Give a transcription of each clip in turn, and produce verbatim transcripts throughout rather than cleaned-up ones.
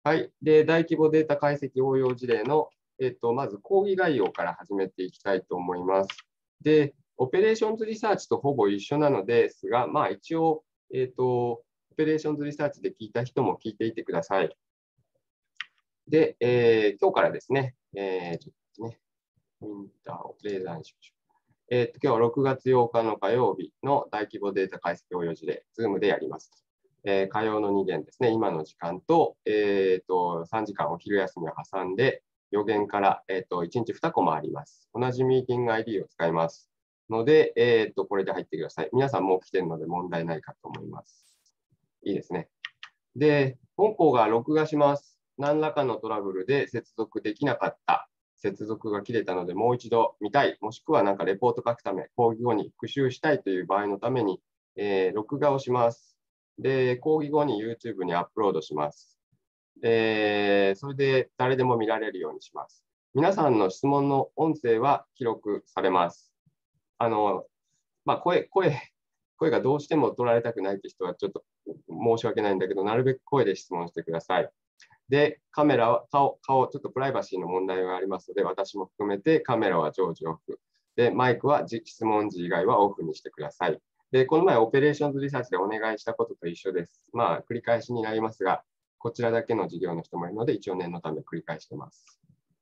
はい。で、大規模データ解析応用事例の、えっと、まず講義概要から始めていきたいと思います。で、オペレーションズリサーチとほぼ一緒なのですが、まあ一応、えっと、オペレーションズリサーチで聞いた人も聞いていてください。で、えー、今日からですね、えー、ちょっとね、ウィンターをレーザーにしましょう。えー、と今日はろくがつようかの火曜日の大規模データ解析応用事例、Zoom でやります。えー、火曜のに限ですね、今の時間と、えー、とさんじかんお昼休みを挟んで、予言から、えー、といちにちにコマあります。同じミーティング アイディー を使いますので、えー、とこれで入ってください。皆さんもう来てるので問題ないかと思います。いいですね。で、本校が録画します。何らかのトラブルで接続できなかった。接続が切れたのでもう一度見たい。もしくはなんかレポート書くため、講義後に復習したいという場合のために、えー、録画をします。で、講義後に YouTube にアップロードします。えー、それで誰でも見られるようにします。皆さんの質問の音声は記録されます。あの、まあ、声、声、声がどうしても取られたくないという人はちょっと申し訳ないんだけど、なるべく声で質問してください。で、カメラは、顔、顔、ちょっとプライバシーの問題がありますので、私も含めてカメラは常時オフ。で、マイクは質問時以外はオフにしてください。で、この前オペレーションズリサーチでお願いしたことと一緒です。まあ、繰り返しになりますが、こちらだけの授業の人もいるので、一応念のため繰り返しています。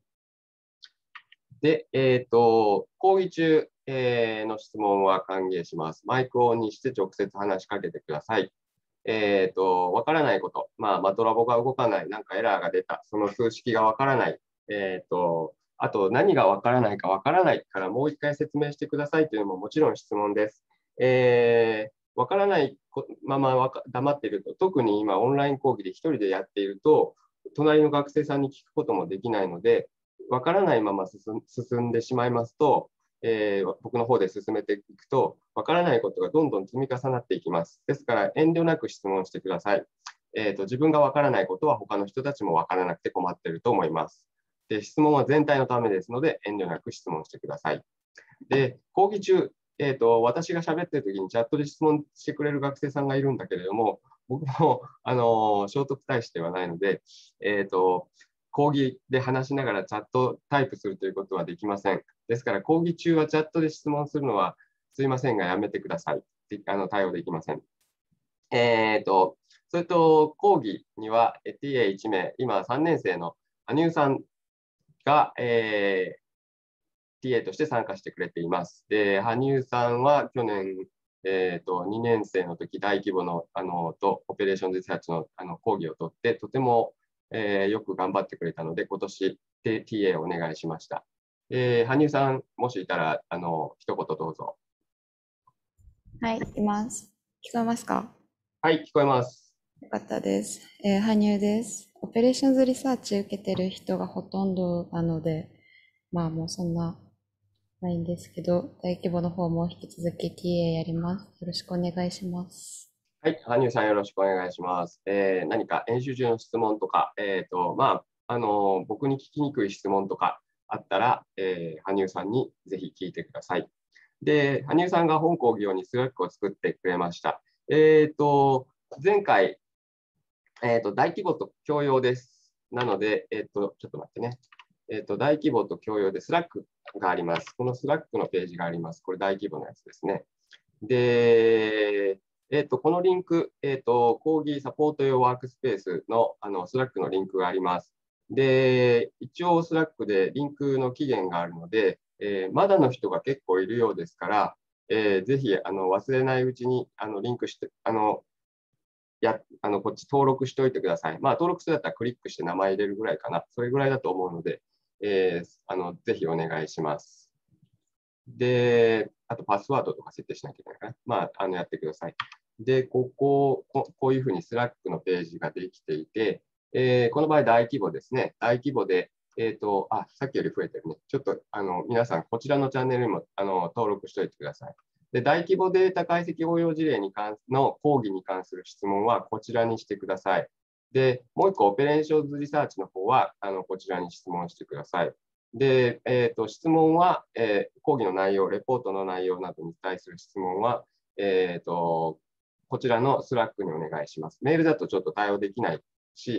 で、えっと、講義中、えーの質問は歓迎します。マイクをオンにして直接話しかけてください。えっと、わからないこと、まあ、マトラボが動かない、なんかエラーが出た、その数式がわからない、えっと、あと何がわからないかわからないからもう一回説明してくださいというのももちろん質問です。えー、わからないままわか黙っていると、特に今オンライン講義で一人でやっていると、隣の学生さんに聞くこともできないので、わからないまま進んでしまいますと、えー、僕の方で進めていくと、わからないことがどんどん積み重なっていきます。ですから遠慮なく質問してください。えーと、自分がわからないことは他の人たちもわからなくて困っていると思います。で、質問は全体のためですので、遠慮なく質問してください。で、講義中、えーと、私が喋っているときにチャットで質問してくれる学生さんがいるんだけれども、僕もあの聖徳太子ではないので、えーと、講義で話しながらチャットタイプするということはできません。ですから、講義中はチャットで質問するのはすいませんがやめてください。あの対応できません。えーと、それと講義には ティーエーいち 名、今さんねん生の羽生さんが、えー、ティーエー として参加してくれています。で、羽生さんは去年、えーと、にねん生の時大規模のあのとオペレーションリサーチのあの講義をとって、とても、えー、よく頑張ってくれたので、今年 ティーエー をお願いしました。えー、羽生さん、もしいたら、あの一言どうぞ。 はい、います。聞こえますか？ はい、聞こえます。 よかったです。えー、羽生です。オペレーションズリサーチ受けてる人がほとんどなので、まあもうそんなないんですけど、大規模の方も引き続き ティーエー やります。よろしくお願いします。 はい、羽生さんよろしくお願いします。えー、何か演習中の質問とか、えーとまあ、あの僕に聞きにくい質問とかあったら、えー、羽生さんにぜひ聞いてください。で、羽生さんが本講義用にスラックを作ってくれました。えーと、前回、えーと、大規模と共用です。なので、えーと、ちょっと待ってね。えーと、大規模と共用でスラックがあります。このスラックのページがあります。これ大規模のやつですね。で、えーと、このリンク、えーと、講義サポート用ワークスペースのあのスラックのリンクがあります。で、一応スラックでリンクの期限があるので、えー、まだの人が結構いるようですから、えー、ぜひあの忘れないうちにあのリンクして、あのやあのこっち登録しておいてください。まあ、登録するんだったらクリックして名前入れるぐらいかな。それぐらいだと思うので、えー、あのぜひお願いします。で、あとパスワードとか設定しなきゃいけないかな。まあ、あのやってください。で、ここ、ここういうふうにスラックのページができていて、えー、この場合大規模ですね。大規模で、えっと、あ、さっきより増えてるね。ちょっと、あの、皆さん、こちらのチャンネルにも、あの、登録しておいてください。で、大規模データ解析応用事例に関の講義に関する質問はこちらにしてください。で、もう一個、オペレーションズリサーチの方は、あの、こちらに質問してください。で、えーと、質問は、えー、講義の内容、レポートの内容などに対する質問は、えーと、こちらのスラックにお願いします。メールだとちょっと対応できないし、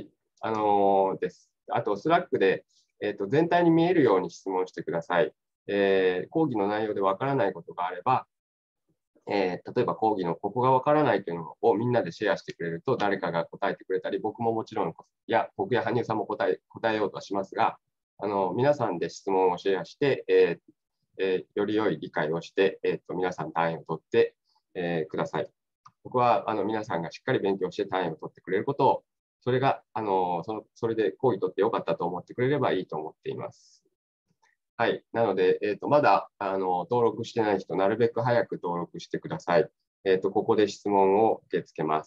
あのーです。あと、スラックで、えーと、全体に見えるように質問してください。えー、講義の内容でわからないことがあれば、えー、例えば講義のここがわからないというのをみんなでシェアしてくれると、誰かが答えてくれたり、僕ももちろん、いや、僕や羽生さんも答え答えようとはしますが、あの皆さんで質問をシェアして、えーえー、より良い理解をして、えーと、皆さん単位を取って、えー、ください。僕はあの皆さんがしっかり勉強して単位を取ってくれることを、それがあのそのそれで講義取ってよかったと思ってくれればいいと思っています。はい。なので、えーと、まだあの登録してない人、なるべく早く登録してください。えーと、ここで質問を受け付けます。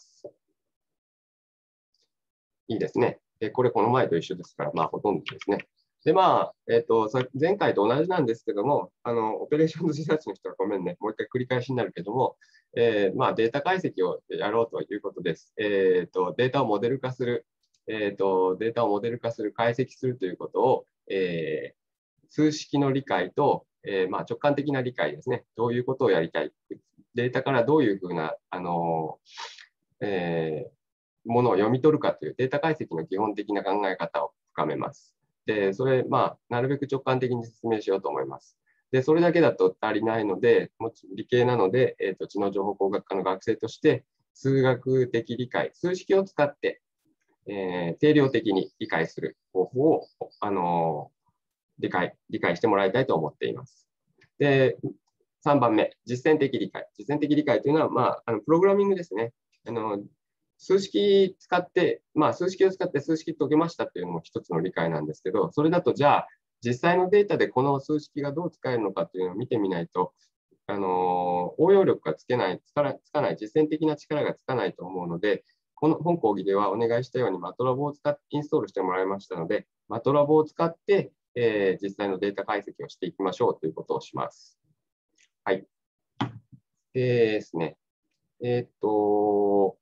いいですね。でこれ、この前と一緒ですから、まあ、ほとんどですね。で、まあ、えっ、ー、と、前回と同じなんですけども、あの、オペレーションズリサーチの人はごめんね、もう一回繰り返しになるけども、えー、まあ、データ解析をやろうということです。えっ、ー、と、データをモデル化する、えっ、ー、と、データをモデル化する、解析するということを、えー、数式の理解と、えー、まあ、直感的な理解ですね。どういうことをやりたい。データからどういうふうな、あの、えーものを読み取るかというデータ解析の基本的な考え方を深めます。で、それ、まあ、なるべく直感的に説明しようと思います。で、それだけだと足りないので、もち理系なので、えーと、知能情報工学科の学生として、数学的理解、数式を使って、えー、定量的に理解する方法を、あのー、理解、理解してもらいたいと思っています。で、さんばんめ、実践的理解。実践的理解というのは、まあ、あのプログラミングですね。あの数式使って、まあ、数式を使って数式解けましたっていうのも一つの理解なんですけど、それだとじゃあ、実際のデータでこの数式がどう使えるのかっていうのを見てみないと、あの応用力がつけない、つかつかない、実践的な力がつかないと思うので、この本講義ではお願いしたように MATLAB を使ってインストールしてもらいましたので、MATLAB を使って、えー、実際のデータ解析をしていきましょうということをします。はい。でですね。えー、っと、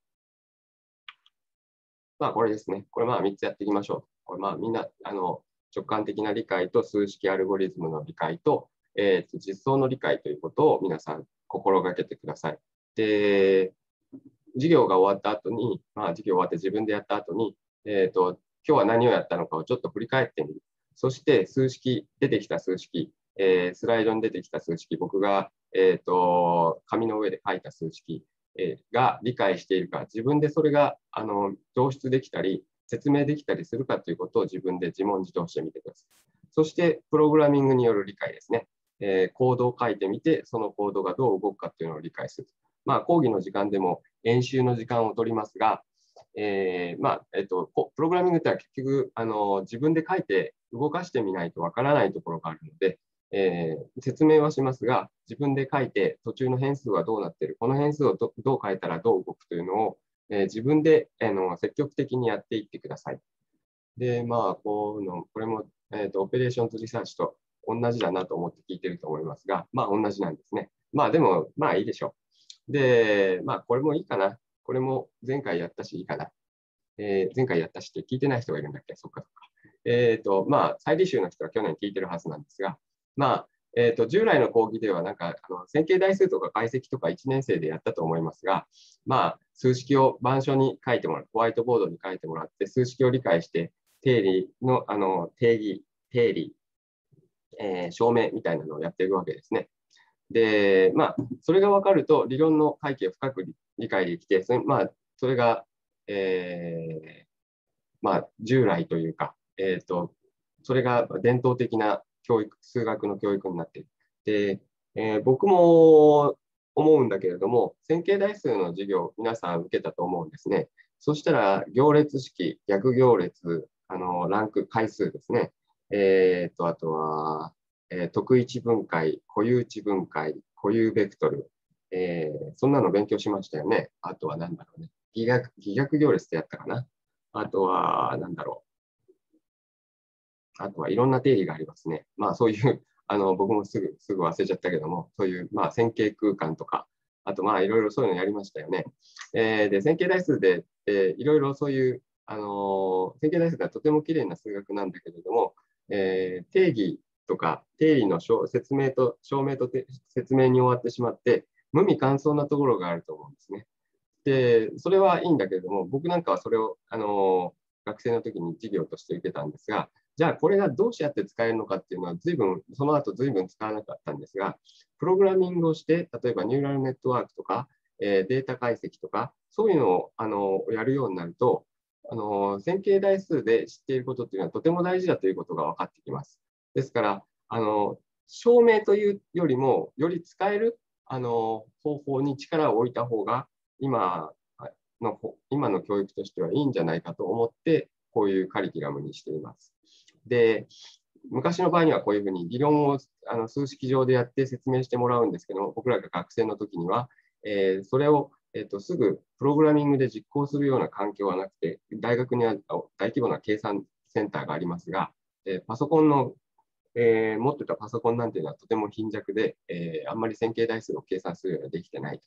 まあ、これですね。これまあみっつやっていきましょう。これまあみんなあの直感的な理解と数式アルゴリズムの理解と、えー、と実装の理解ということを皆さん心がけてください。で、授業が終わった後に、まあ、授業終わって自分でやった後に、えー、と今日は何をやったのかをちょっと振り返ってみる。そして数式、出てきた数式、えー、スライドに出てきた数式、僕が、えー、と紙の上で書いた数式、が理解しているか、自分でそれがあの導出できたり、説明できたりするかということを自分で自問自答してみてください。そして、プログラミングによる理解ですね。えー、コードを書いてみて、そのコードがどう動くかというのを理解する。まあ、講義の時間でも演習の時間を取りますが、えーまあえっと、プログラミングってのは結局あの自分で書いて動かしてみないとわからないところがあるので、えー、説明はしますが、自分で書いて途中の変数はどうなっている、この変数を ど, どう変えたらどう動くというのを、えー、自分で、えー、の積極的にやっていってください。で、まあ、こうのこれも、えーと、オペレーションズリサーチと同じだなと思って聞いてると思いますが、まあ、同じなんですね。まあ、でも、まあいいでしょう。で、まあ、これもいいかな。これも前回やったしいいかな。えー、前回やったしって聞いてない人がいるんだっけ、そっかそっか。えっ、ー、と、まあ、再履修の人は去年聞いてるはずなんですが、まあ、えーと、従来の講義ではなんかあの線形代数とか解析とかいちねん生でやったと思いますが、まあ、数式を板書に書いてもらう、ホワイトボードに書いてもらって、数式を理解して、定理のあの定義、定理、えー、証明みたいなのをやっていくわけですね。で、まあ、それが分かると、理論の背景を深く理解できて、それ,、まあ、それが、えーまあ、従来というか、えーと、それが伝統的な教育、数学の教育になっている。で、えー、僕も思うんだけれども、線形代数の授業、皆さん受けたと思うんですね。そしたら、行列式、逆行列、あのランク、回数ですね。えーと、あとは、えー、特一分解、固有値分解、固有ベクトル、えー、そんなの勉強しましたよね。あとは何だろうね。偽逆、偽逆行列ってやったかな。あとは、なんだろう。あとはいろんな定理がありますね。まあそういう、あの僕もすぐすぐ忘れちゃったけども、そういう、まあ、線形空間とか、あとまあいろいろそういうのやりましたよね。えー、で、線形代数で、えー、いろいろそういう、あのー、線形代数がとてもきれいな数学なんだけれども、えー、定義とか定理の説明と証明と説明に終わってしまって、無味乾燥なところがあると思うんですね。で、それはいいんだけれども、僕なんかはそれを、あのー学学生の時に授業として受けたんですが、じゃあこれがどうやって使えるのかっていうのは随分、その後随分使わなかったんですが、プログラミングをして、例えばニューラルネットワークとか、えー、データ解析とか、そういうのをあのやるようになると、あの線形代数で知っていることっていうのはとても大事だということが分かってきます。ですから、あの証明というよりも、より使えるあの方法に力を置いた方が、今の、今の教育としてはいいんじゃないかと思って、こういうカリキュラムにしています。で、昔の場合にはこういうふうに理論をあの数式上でやって説明してもらうんですけども、僕らが学生の時には、えー、それを、えーと、すぐプログラミングで実行するような環境はなくて、大学には大規模な計算センターがありますが、えー、パソコンの、えー、持ってたパソコンなんていうのはとても貧弱で、えー、あんまり線形代数を計算するようにはできてないと。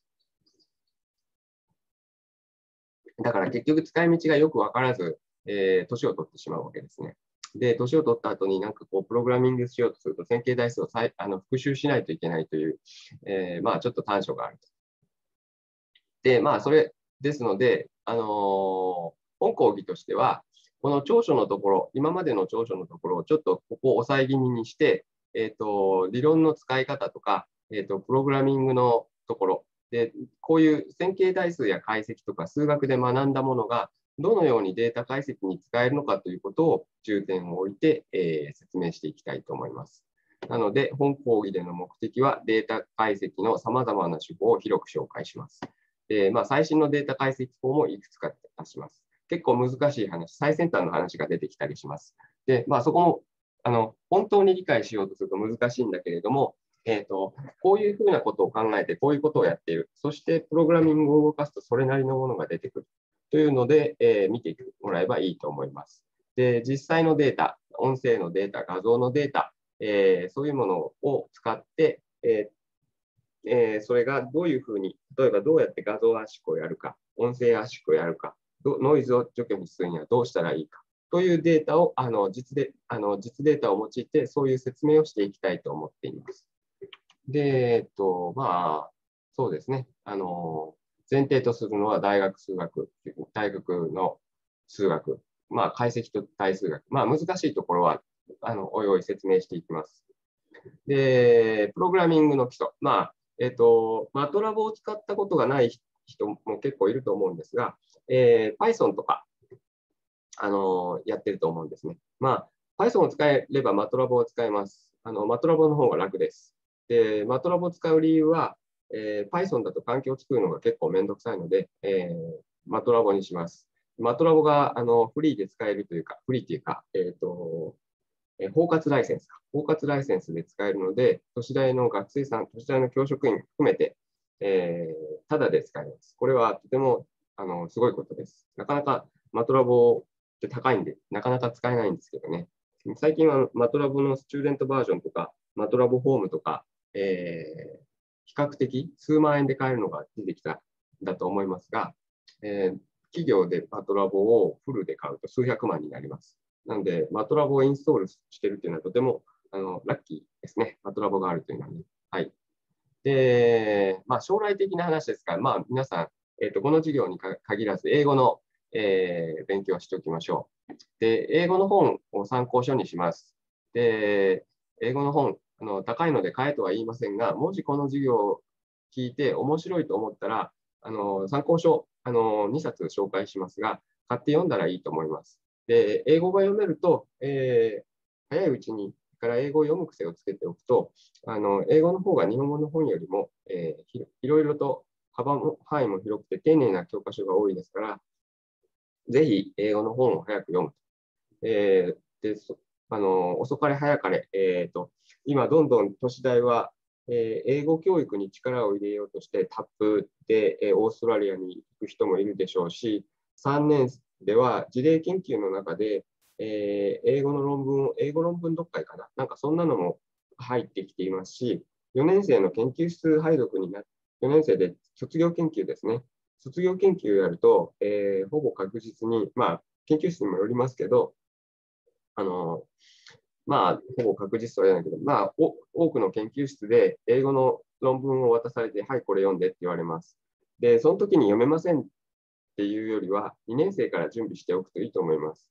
だから結局使い道がよくわからず、えー、年を取ってしまうわけですね。で、年を取った後になんかこう、プログラミングしようとすると、線形代数を再あの復習しないといけないという、えー、まあちょっと短所があると。で、まあそれですので、あのー、本講義としては、この長所のところ、今までの長所のところをちょっとここを抑え気味にして、えっと、理論の使い方とか、えっと、プログラミングのところで、こういう線形代数や解析とか数学で学んだものが、どのようにデータ解析に使えるのかということを重点を置いて、えー、説明していきたいと思います。なので、本講義での目的はデータ解析のさまざまな手法を広く紹介します。で、まあ、最新のデータ解析法もいくつか出します。結構難しい話、最先端の話が出てきたりします。で、まあ、そこもあの本当に理解しようとすると難しいんだけれども、えーと、こういうふうなことを考えて、こういうことをやっている。そして、プログラミングを動かすとそれなりのものが出てくる。というので、えー、見てもらえばいいと思います。で、実際のデータ、音声のデータ、画像のデータ、えー、そういうものを使って、えーえー、それがどういうふうに、例えばどうやって画像圧縮をやるか、音声圧縮をやるか、ノイズを除去にするにはどうしたらいいかというデータを、あの 実であの実データを用いて、そういう説明をしていきたいと思っています。で、えっと、まあ、そうですね。あの、前提とするのは大学数学、大学の数学、まあ、解析と対数学。まあ、難しいところは、あの、おいおい説明していきます。で、プログラミングの基礎。まあ、えっと、マトラボを使ったことがない人も結構いると思うんですが、えー、Python とか、あの、やってると思うんですね。まあ、Python を使えればマトラボを使えます。あの、マトラボの方が楽です。で、マトラボを使う理由は、えー、Python だと環境を作るのが結構めんどくさいので、えー、マトラボにします。マトラボがあのフリーで使えるというか、フリーっていうか、えっと、えー、包括ライセンスか。包括ライセンスで使えるので、都市大の学生さん、都市大の教職員含めて、えー、ただで使えます。これはとてもあのすごいことです。なかなかマトラボって高いんで、なかなか使えないんですけどね。最近はマトラボのスチューデントバージョンとか、マトラボホームとか、えー、比較的数万円で買えるのが出てきたんだと思いますが、えー、企業でマトラボをフルで買うと数百万になります。なので、マトラボをインストールしているというのはとてもあのラッキーですね。マトラボがあるというのはね。はい。で、まあ、将来的な話ですから、まあ、皆さん、えーと、この授業に限らず、英語の、えー、勉強をしておきましょう。で、英語の本を参考書にします。で、英語の本、あの高いので買えとは言いませんが、もしこの授業を聞いて面白いと思ったら、あの参考書あのにさつ紹介しますが、買って読んだらいいと思います。で、英語が読めると、えー、早いうちにから英語を読む癖をつけておくと、あの英語の方が日本語の本よりも、えー、いろいろと幅も範囲も広くて丁寧な教科書が多いですから、ぜひ英語の本を早く読む。えー、であの遅かれ早かれ、えーと、今どんどん都市大は、えー、英語教育に力を入れようとしてタップで、えー、オーストラリアに行く人もいるでしょうし、さんねんでは事例研究の中で、えー、英語の論文を、英語論文読解かな、なんかそんなのも入ってきていますし、よねん生の研究室配属になって、よねん生で卒業研究ですね。卒業研究をやると、えー、ほぼ確実に、まあ、研究室にもよりますけど、あの、まあ、ほぼ確実とは言わないけど、まあ、多くの研究室で英語の論文を渡されて、はい、これ読んでって言われます。で、その時に読めませんっていうよりは、にねん生から準備しておくといいと思います。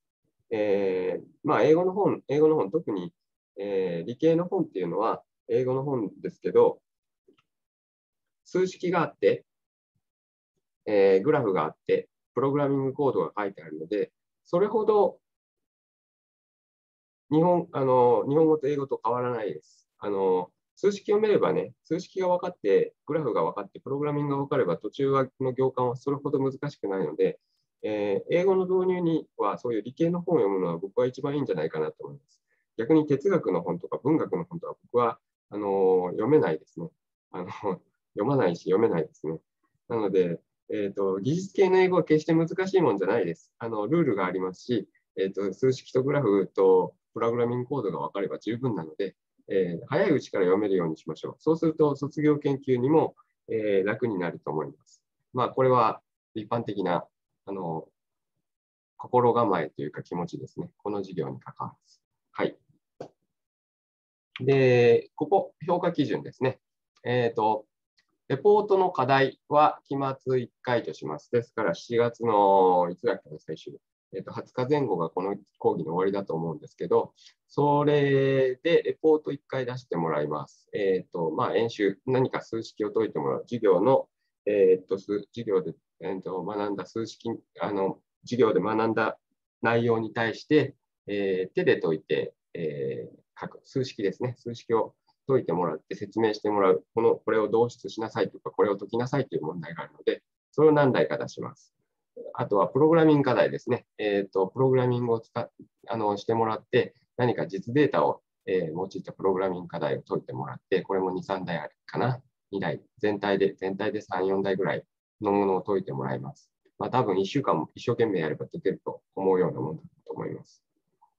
えーまあ、英語の本、英語の本、特に、えー理系の本っていうのは、英語の本ですけど、数式があって、えーグラフがあって、プログラミングコードが書いてあるので、それほど日本あの日本語と英語と変わらないです。あの数式読めればね、数式が分かって、グラフが分かって、プログラミングが分かれば、途中の行間はそれほど難しくないので、えー英語の導入には、そういう理系の本を読むのは僕は一番いいんじゃないかなと思います。逆に哲学の本とか文学の本とか僕はあの読めないですね。あの読まないし読めないですね。なので、えーと、技術系の英語は決して難しいもんじゃないです。あのルールがありますし、えーと、数式とグラフとプログラミングコードが分かれば十分なので、えー早いうちから読めるようにしましょう。そうすると卒業研究にも、えー楽になると思います。まあ、これは一般的なあの心構えというか気持ちですね。この授業に関わらず。はい。で、ここ、評価基準ですね。えっ、と、レポートの課題は期末いっかいとします。ですから、しちがつのいつだっけの最終日、えっと、はつかぜん後がこの講義の終わりだと思うんですけど、それでレポートいっかい出してもらいます。えっと、まあ、演習、何か数式を解いてもらう、授業の、えっと、授業で、えっと、学んだ数式、あの、授業で学んだ内容に対して、えー手で解いて、えー書く、数式ですね、数式を解いてもらって説明してもらう、この、これを導出しなさいとか、これを解きなさいという問題があるので、それを何題か出します。あとはプログラミング課題ですね。えっと、プログラミングを使っあのしてもらって、何か実データを、えー用いたプログラミング課題を解いてもらって、これもに、さんだいあるかな。にだい、全体で、全体でさん、よんだいぐらいのものを解いてもらいます。まあ、多分いっしゅうかんも一生懸命やれば解けると思うようなものだと思います。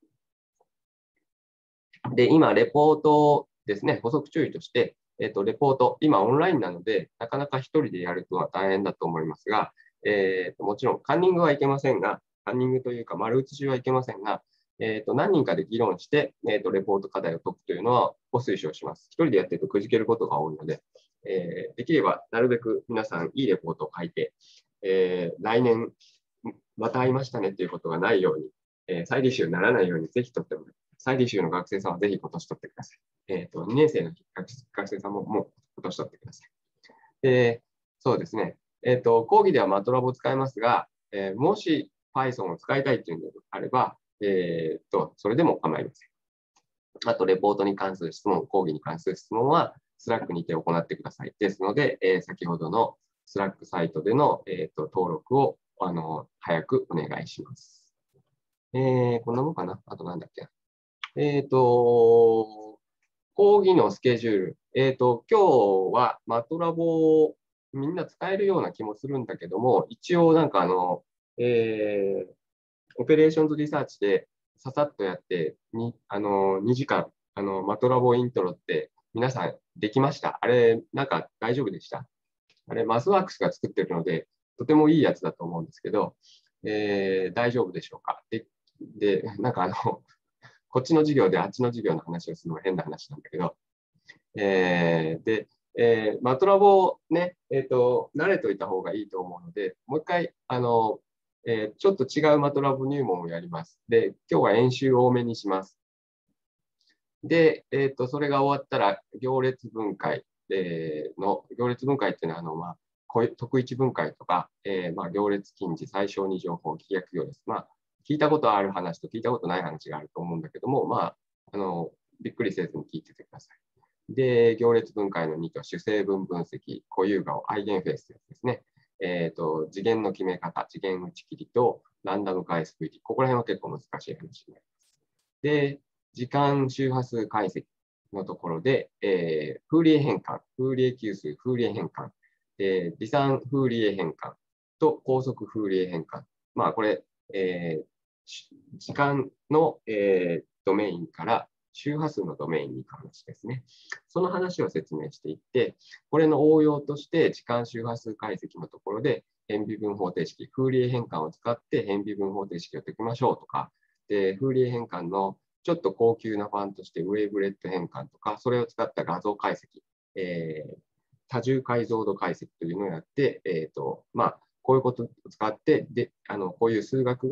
で、今、レポートですね、補足注意として、えっと、レポート、今オンラインなので、なかなか一人でやるとは大変だと思いますが、えっと、もちろんカンニングはいけませんが、カンニングというか丸写しはいけませんが、えっと、何人かで議論して、えっと、レポート課題を解くというのはご推奨します。一人でやってるとくじけることが多いので、えーできればなるべく皆さんいいレポートを書いて、えー来年また会いましたねっていうことがないように、えー再履修にならないようにぜひ取ってもらい再履修の学生さんはぜひ今年取ってください。えっ、と、にねん生の学生さんももう今年取ってください。で、そうですね。えっ、と、講義ではマトラボを使いますが、えーもし Python を使いたいというのであれば、えっ、と、それでも構いません。あと、レポートに関する質問、講義に関する質問は、Slack にて行ってください。ですので、えー先ほどの Slack サイトでの、えーと登録をあの早くお願いします。えー、こんなもんかなあとなんだっけえっ、と、講義のスケジュール。えっ、と、今日はマトラボをみんな使えるような気もするんだけども、一応なんかあの、えー、オペレーションズリサーチでささっとやって、にあのにじかん、あのマトラボイントロって皆さんできました。あれ、なんか大丈夫でした？あれ、マスワークスが作ってるので、とてもいいやつだと思うんですけど、えー大丈夫でしょうか？で、でなんかあの、こっちの授業であっちの授業の話をするのは変な話なんだけど、えーで、えーマトラボね、えっ、と、慣れといた方がいいと思うので、もう一回、あの、えーちょっと違うマトラボ入門をやります。で、今日は演習多めにします。で、えっ、と、それが終わったら、行列分解、えーの、行列分解っていうのは、あの、まあ、こう特一分解とか、えーまあ、行列近似、最小に情報、規約行です。まあ、聞いたことある話と聞いたことない話があると思うんだけども、まあ、あの、びっくりせずに聞いててください。で、行列分解のにと、主成分分析、固有顔、アイゲンフェイスですね。えっ、と、次元の決め方、次元打ち切りと、ランダム解析、ここら辺は結構難しい話になります。で、時間周波数解析のところで、えー、フーリエ変換、フーリエ級数、フーリエ変換、えー、離散フーリエ変換と高速フーリエ変換。まあ、これ、えー、時間の、えー、ドメインから周波数のドメインに行く話ですね。その話を説明していって、これの応用として時間周波数解析のところで変微分方程式、フーリエ変換を使って変微分方程式を解きましょうとか、で、フーリエ変換のちょっと高級なファンとしてウェーブレッド変換とか、それを使った画像解析、えー、多重解像度解析というのをやって、えーとまあ、こういうことを使ってであの、こういう数学が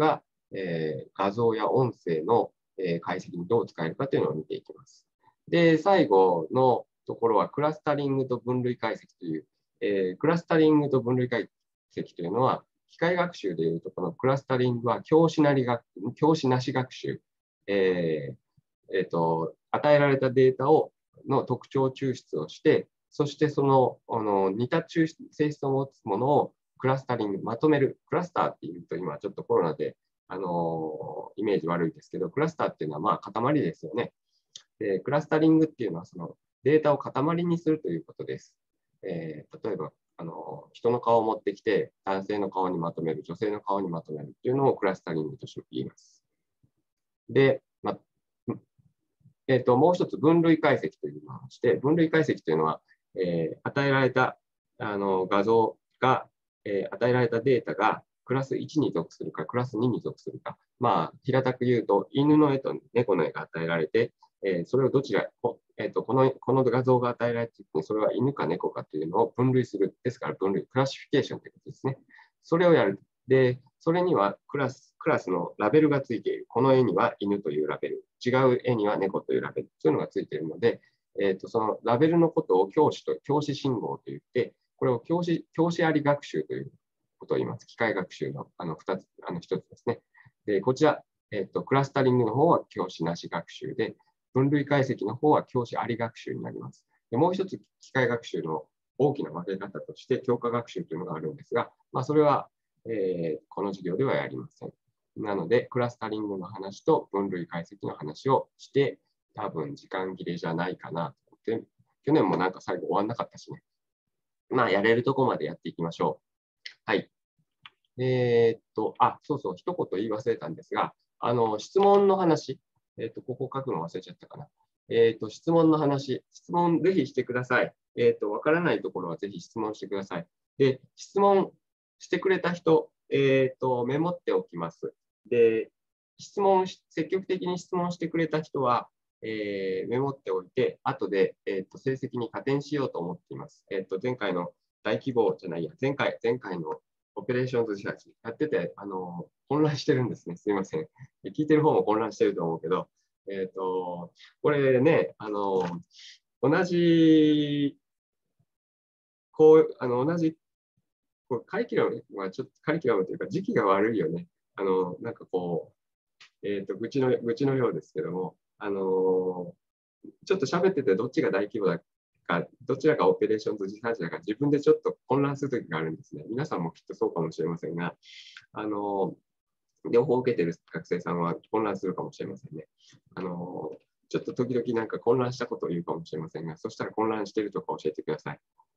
えー画像や音声の、えー解析にどう使えるかというのを見ていきます。で、最後のところはクラスタリングと分類解析という、えークラスタリングと分類解析というのは、機械学習でいうと、このクラスタリングは教師なり学、教師なし学習、えーえーと、与えられたデータをの特徴抽出をして、そしてそのあの似た抽出性質を持つものをクラスタリング、まとめる、クラスターっていうと、今ちょっとコロナで、あのイメージ悪いですけど、クラスターっていうのはまあ塊ですよね。でクラスタリングっていうのはそのデータを塊にするということです。えー、例えばあの、人の顔を持ってきて、男性の顔にまとめる、女性の顔にまとめるっていうのをクラスタリングとして言います。で、まえーと、もう一つ分類解析というのをして、分類解析というのは、えー与えられたあの画像が、えー与えられたデータがクラスいちに属するか、クラスにに属するか、まあ、平たく言うと、犬の絵と猫の絵が与えられて、えーそれをどちら、こえーと、このこの画像が与えられていて、それは犬か猫かというのを分類する。ですから分類、クラシフィケーションということですね。それをやる。で、それにはクラス、クラスのラベルがついている。この絵には犬というラベル、違う絵には猫というラベル、そういうのがついているので、えーと、そのラベルのことを教師と、教師信号と言って、これを教師、教師あり学習ということを言います。機械学習のあの二つ、あの一つですね。で、こちら、えーと、クラスタリングの方は教師なし学習で、分類解析の方は教師あり学習になります。でもう一つ、機械学習の大きな分け方として、教科学習というのがあるんですが、まあ、それは、えーこの授業ではやりません。なので、クラスタリングの話と分類解析の話をして、多分時間切れじゃないかなと思って、去年もなんか最後終わんなかったしね。まあ、やれるとこまでやっていきましょう。はい。えーっと、あ、そうそう、一言言い忘れたんですが、あの、質問の話、えーっと、ここ書くの忘れちゃったかな。えーっと、質問の話、質問ぜひしてください。えーっと、わからないところはぜひ質問してください。で、質問してくれた人、えーっと、メモっておきます。で、質問し、積極的に質問してくれた人は、えーメモっておいて、後で、えーっと、成績に加点しようと思っています。えーっと、前回の大規模じゃないや、前回、前回のオペレーションズリサーチやってて、あの、混乱してるんですね。すみません。聞いてる方も混乱してると思うけど、えっと、これね、あの、同じ、こう、あの、同じ、こうカリキュラムはちょっと、カリキュラムというか時期が悪いよね。あの、なんかこう、えっと、愚痴の、愚痴のようですけども、あの、ちょっと喋っててどっちが大規模だか、どちらがオペレーションとリサーチだか自分でちょっと混乱するときがあるんですね。皆さんもきっとそうかもしれませんが、あの、両方受けてる学生さんは混乱するかもしれませんね。あの、ちょっと時々なんか混乱したことを言うかもしれませんが、そしたら混乱しているとか教えてください。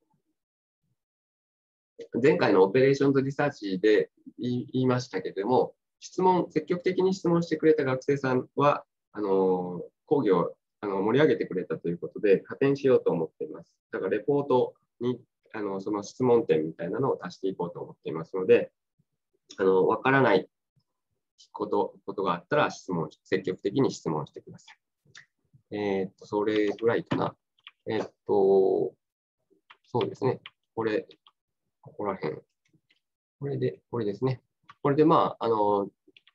前回のオペレーションとリサーチで言いましたけれども、質問、積極的に質問してくれた学生さんは、あの、講義をあの盛り上げてくれたということで、加点しようと思っています。だから、レポートに、あの、その質問点みたいなのを足していこうと思っていますので、あの、わからないこと、ことがあったら質問、積極的に質問してください。えーっと、それぐらいかな。えーっと、そうですね。これ、ここら辺。これで、これですね。これで、まあ、あの、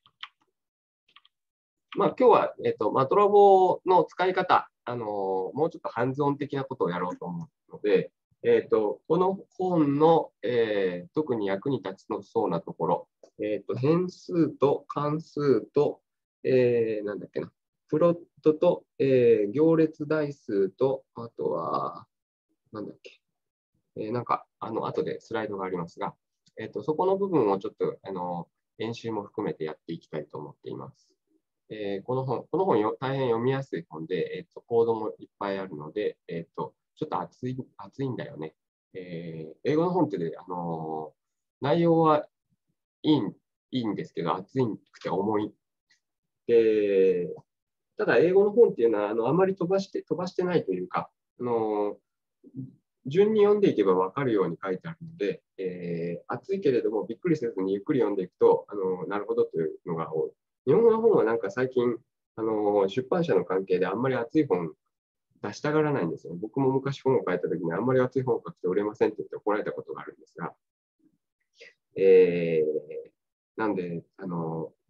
まあ、今日は、えっと、マトラボの使い方、あの、もうちょっとハンズオン的なことをやろうと思うので、えっと、この本の、えー特に役に立つのそうなところ、えっと、変数と関数と、えーなんだっけな、プロットと、えー行列代数と、あとは、なんだっけ、えーなんか、あの、後でスライドがありますが、えっと、そこの部分をちょっと、あの、演習も含めてやっていきたいと思っています。えーこの本、この本よ大変読みやすい本で、えっと、コードもいっぱいあるので、えっと、ちょっと熱い、熱いんだよね。えー英語の本ってね、あのー内容はいいん、いいんですけど、熱くて重い。で、ただ英語の本っていうのは、あの、あまり飛ばして、飛ばしてないというか、あのー順に読んでいけば分かるように書いてあるので、えー、熱いけれどもびっくりせずにゆっくり読んでいくと、あのなるほどというのが多い。日本語の本はなんか最近、あの出版社の関係であんまり熱い本出したがらないんですよ。僕も昔本を書いたときにあんまり熱い本を書くと売れませんって言って怒られたことがあるんですが、えー、なんで、あの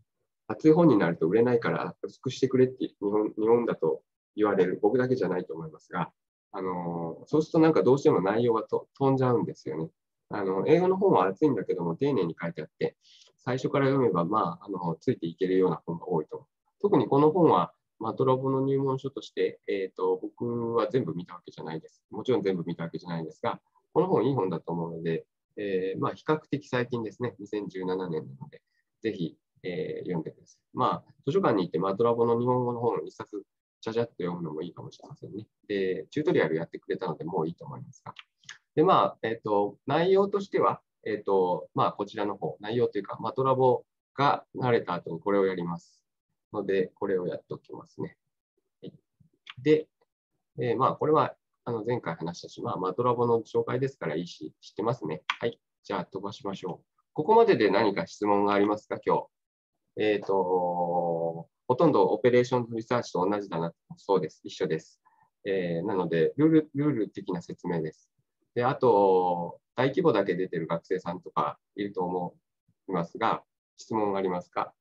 厚い本になると売れないから薄くしてくれって日本日本だと言われる、僕だけじゃないと思いますが、あのそうするとなんかどうしても内容がと飛んじゃうんですよね。あの英語の本は厚いんだけども丁寧に書いてあって、最初から読めば、まあ、あのついていけるような本が多いと思う。特にこの本は、マトラボの入門書として、えーと、僕は全部見たわけじゃないです。もちろん全部見たわけじゃないですが、この本いい本だと思うので、えーまあ、比較的最近ですね、にせんじゅうななねんなので、ぜひ、えー読んでください。まあ、図書館に行ってマトラボの日本語の本を一冊ちゃちゃっと読むのもいいかもしれませんね。で、チュートリアルやってくれたので、もういいと思いますが。で、まあ、えっと、内容としては、えっと、まあ、こちらの方、内容というか、マトラボが慣れた後にこれをやります。ので、これをやっておきますね。はい、で、えー、まあ、これはあの前回話したし、まあ、マトラボの紹介ですからいいし、知ってますね。はい。じゃあ、飛ばしましょう。ここまでで何か質問がありますか、今日。えっと、ほとんどオペレーションリサーチと同じだな。そうです。一緒です。えー、なのでルール、ルール的な説明です。で、あと、大規模だけ出てる学生さんとかいると思いますが、質問ありますか？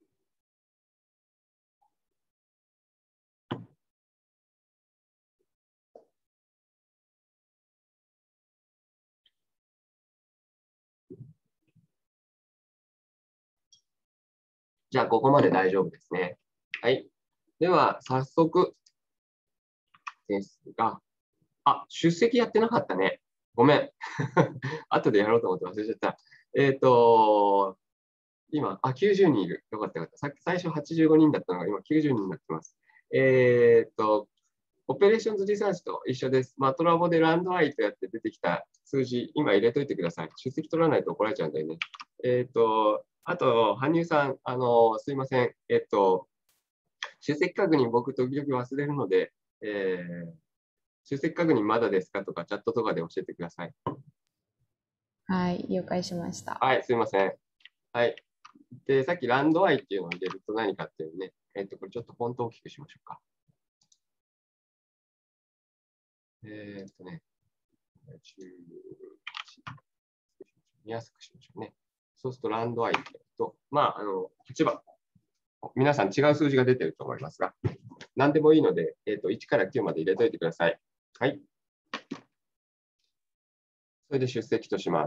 じゃあ、ここまで大丈夫ですね。はい。では、早速ですが、あ、出席やってなかったね。ごめん。後でやろうと思って忘れちゃった。えっと、今、あ、きゅうじゅうにんいる。よかったよかった。さっき最初はちじゅうごにんだったのが今きゅうじゅうにんになってます。えっと、オペレーションズリサーチと一緒です。マトラボでランドアイとやって出てきた数字、今入れといてください。出席取らないと怒られちゃうんだよね。えっと、あと、羽生さん、あの、すいません。えっと、出席確認僕時々忘れるので、えー、出席確認まだですかとかチャットとかで教えてください。 はい、了解しました。 はい、すいません。はい。で、さっきランドアイっていうのを入れると何かっていうね、えっと、これちょっとフォントを大きくしましょうか。えー、っとね、見やすくしましょうね。そうするとランドアイと、まあ、あの、はちばん。皆さん違う数字が出てると思いますが、何でもいいので、えっと、いちからきゅうまで入れといてください。はい。それで出席とします。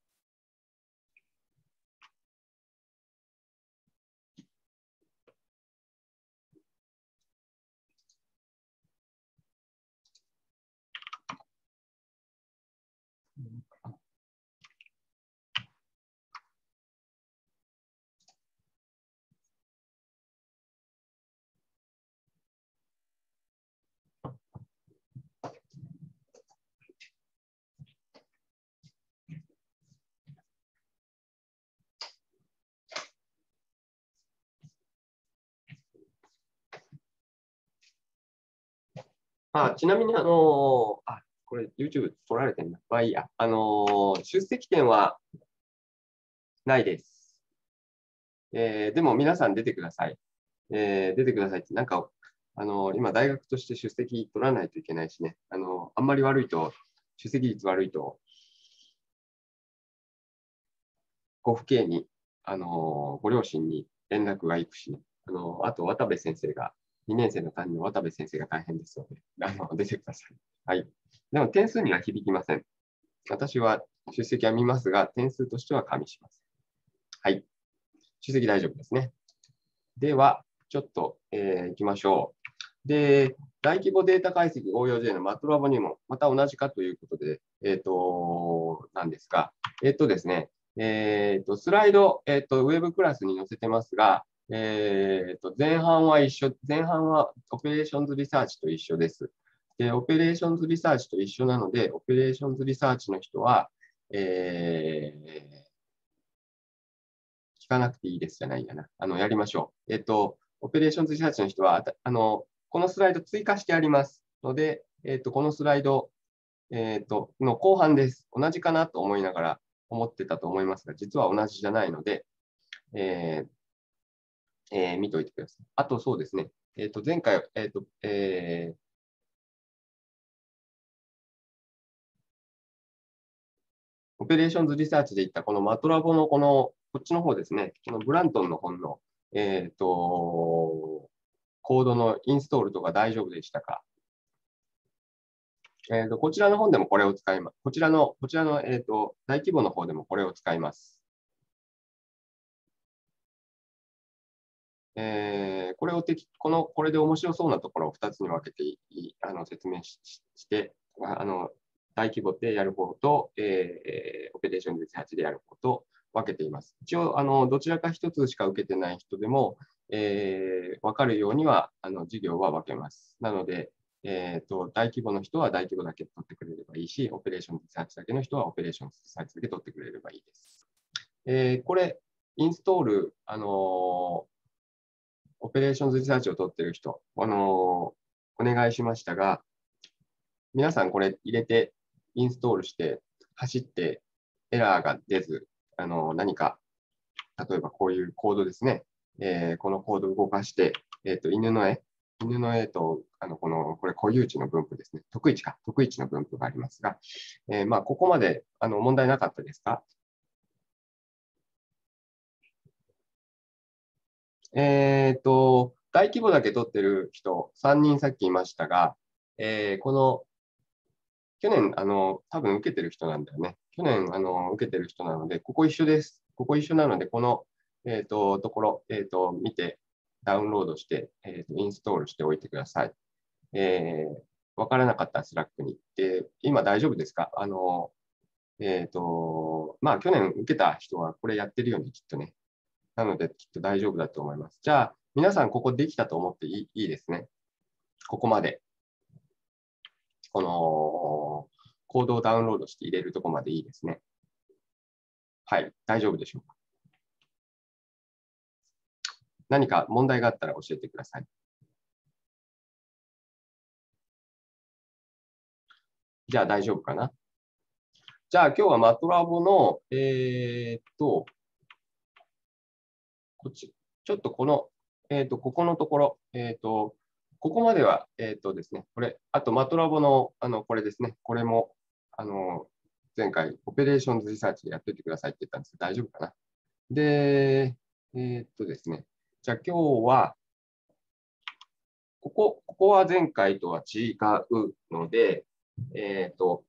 あ、ちなみに、あのあ、これ YouTube 撮られてるんだ。まあいいや。あの出席権はないです。えー、でも皆さん出てください。えー、出てくださいって、なんか、あの今大学として出席取らないといけないしね。あのあんまり悪いと、出席率悪いと、ご父兄に、あのご両親に連絡が行くしね。あのあと、渡部先生が、にねん生の担任の渡部先生が大変ですので、あの出てください。はい。でも点数には響きません。私は出席は見ますが、点数としては加味します。はい。出席大丈夫ですね。では、ちょっと、えー、行きましょう。で、大規模データ解析応用 J のマトラボにもまた同じかということで、えっ、ー、と、なんですが、えっ、ー、とですね、えっ、ー、と、スライド、えっ、と、ウェブクラスに載せてますが、えっ、と、前半は一緒、前半はオペレーションズリサーチと一緒です。で、オペレーションズリサーチと一緒なので、オペレーションズリサーチの人は、えー、聞かなくていいですじゃないやな。あの、やりましょう。えっと、オペレーションズリサーチの人は、あの、このスライド追加してありますので、えっと、このスライド、えっと、の後半です。同じかなと思いながら思ってたと思いますが、実は同じじゃないので、えーえー見といてください。あと、そうですね。えっと、前回、えっと、えーオペレーションズリサーチで言ったこのマトラボのこのこっちの方ですね、このブラントンの本の、えっと、コードのインストールとか大丈夫でしたか？えっと、こちらの本でもこれを使います。こちらの、こちらの、えっと、大規模の方でもこれを使います。えー、これを適この、これで面白そうなところをふたつに分けていいあの説明しして、あの大規模でやる方と、えー、オペレーションリサーチでやる方と分けています。一応、あのどちらかひとつしか受けてない人でも、えー、分かるようにはあの授業は分けます。なので、えーと、大規模の人は大規模だけ取ってくれればいいし、オペレーションリサーチだけの人はオペレーションリサーチだけ取ってくれればいいです。えー、これ、インストール、あのーオペレーションズリサーチを取っている人、あのーお願いしましたが、皆さんこれ入れて、インストールして、走ってエラーが出ず、あのー何か、例えばこういうコードですね。えーこのコードを動かして、えーと、犬の絵、犬の絵と、あのこのこれ固有値の分布ですね。特異値か、特異値の分布がありますが、えーまあ、ここまであの問題なかったですか？えっと、大規模だけ取ってる人、さんにんさっきいましたが、えーこの、去年、あの、多分受けてる人なんだよね。去年、あの、受けてる人なので、ここ一緒です。ここ一緒なので、この、えっと、ところ、えっと、見て、ダウンロードして、えっと、インストールしておいてください。えー、わからなかったらスラックに。で、今大丈夫ですか？あの、えっと、まあ、去年受けた人はこれやってるよね、きっとね。なので、きっと大丈夫だと思います。じゃあ、皆さん、ここできたと思っていい、いいですね。ここまで。この、コードをダウンロードして入れるところまでいいですね。はい、大丈夫でしょうか。何か問題があったら教えてください。じゃあ、大丈夫かな。じゃあ、今日はマトラボの、えーっと、こっち、ちょっとこの、えーっと、ここのところ、えーっと、ここまでは、えーっとですね、これ、あとマトラボの、あの、これですね、これも、あの、前回、オペレーションズリサーチでやっておいてくださいって言ったんですけど、大丈夫かな。で、えーっとですね、じゃあ今日は、ここ、ここは前回とは違うので、えーっと、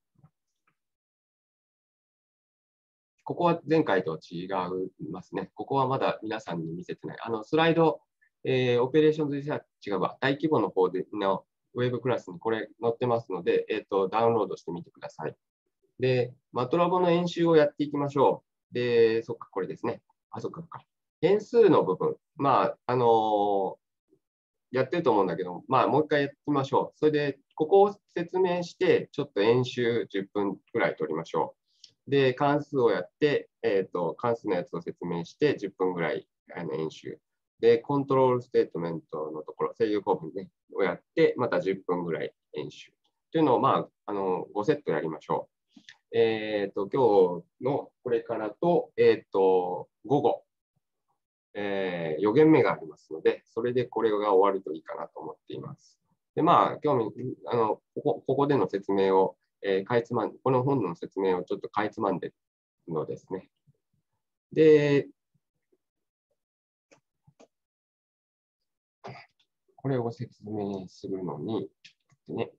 ここは前回と違いますね。ここはまだ皆さんに見せてない。あの、スライド、えーオペレーションズリサーチ違うわ。大規模の方でのウェブクラスにこれ載ってますので、えっと、ダウンロードしてみてください。で、マトラボの演習をやっていきましょう。で、そっか、これですね。あ、そっか、そっか。変数の部分。まあ、あのーやってると思うんだけど、まあ、もう一回やってみましょう。それで、ここを説明して、ちょっと演習じゅっぷんくらい取りましょう。で、関数をやって、えっと、関数のやつを説明して、じゅっぷんぐらいあの演習。で、コントロールステートメントのところ、制御構文、ね、をやって、またじゅっぷんぐらい演習。というのを、まあ、あのごセットやりましょう。えっと、今日のこれからと、えっと、午後、えー、よ限目がありますので、それでこれが終わるといいかなと思っています。で、まあ、興味、あの、ここ、ここでの説明を、えー、かいつまん、この本の説明をちょっとかいつまんでのですね。で、これを説明するのに、ね、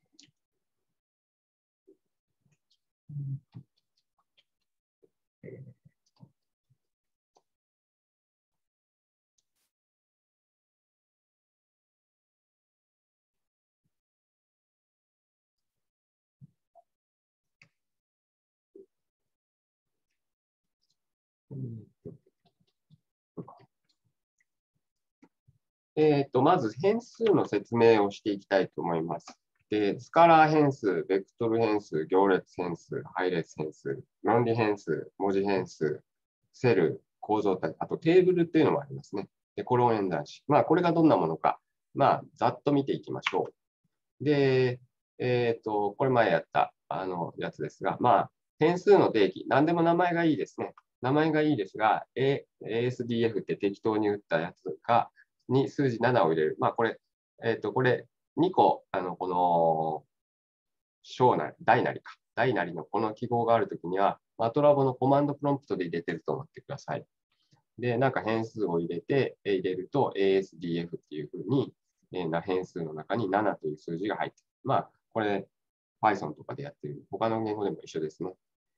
えっと、まず変数の説明をしていきたいと思います。で、スカラー変数、ベクトル変数、行列変数、配列変数、論理変数、文字変数、セル、構造体、あとテーブルっていうのもありますね。で、コロン演算子。まあ、これがどんなものか、まあ、ざっと見ていきましょう。で、えっと、これ前やったあのやつですが、まあ、変数の定義、何でも名前がいいですね。名前がいいですが、A、エーエスディーエフ って適当に打ったやつが、に数字ななを入れる。まあ、これ、えっと、これ、にこ、あの、この、小なり、大なりか。大なりのこの記号があるときには、 マトラボのコマンドプロンプトで入れてると思ってください。で、なんか変数を入れて、入れると エーエスディーエフ っていうふうに、な変数の中にななという数字が入っている。まあ、これ、Python とかでやってる。他の言語でも一緒ですね。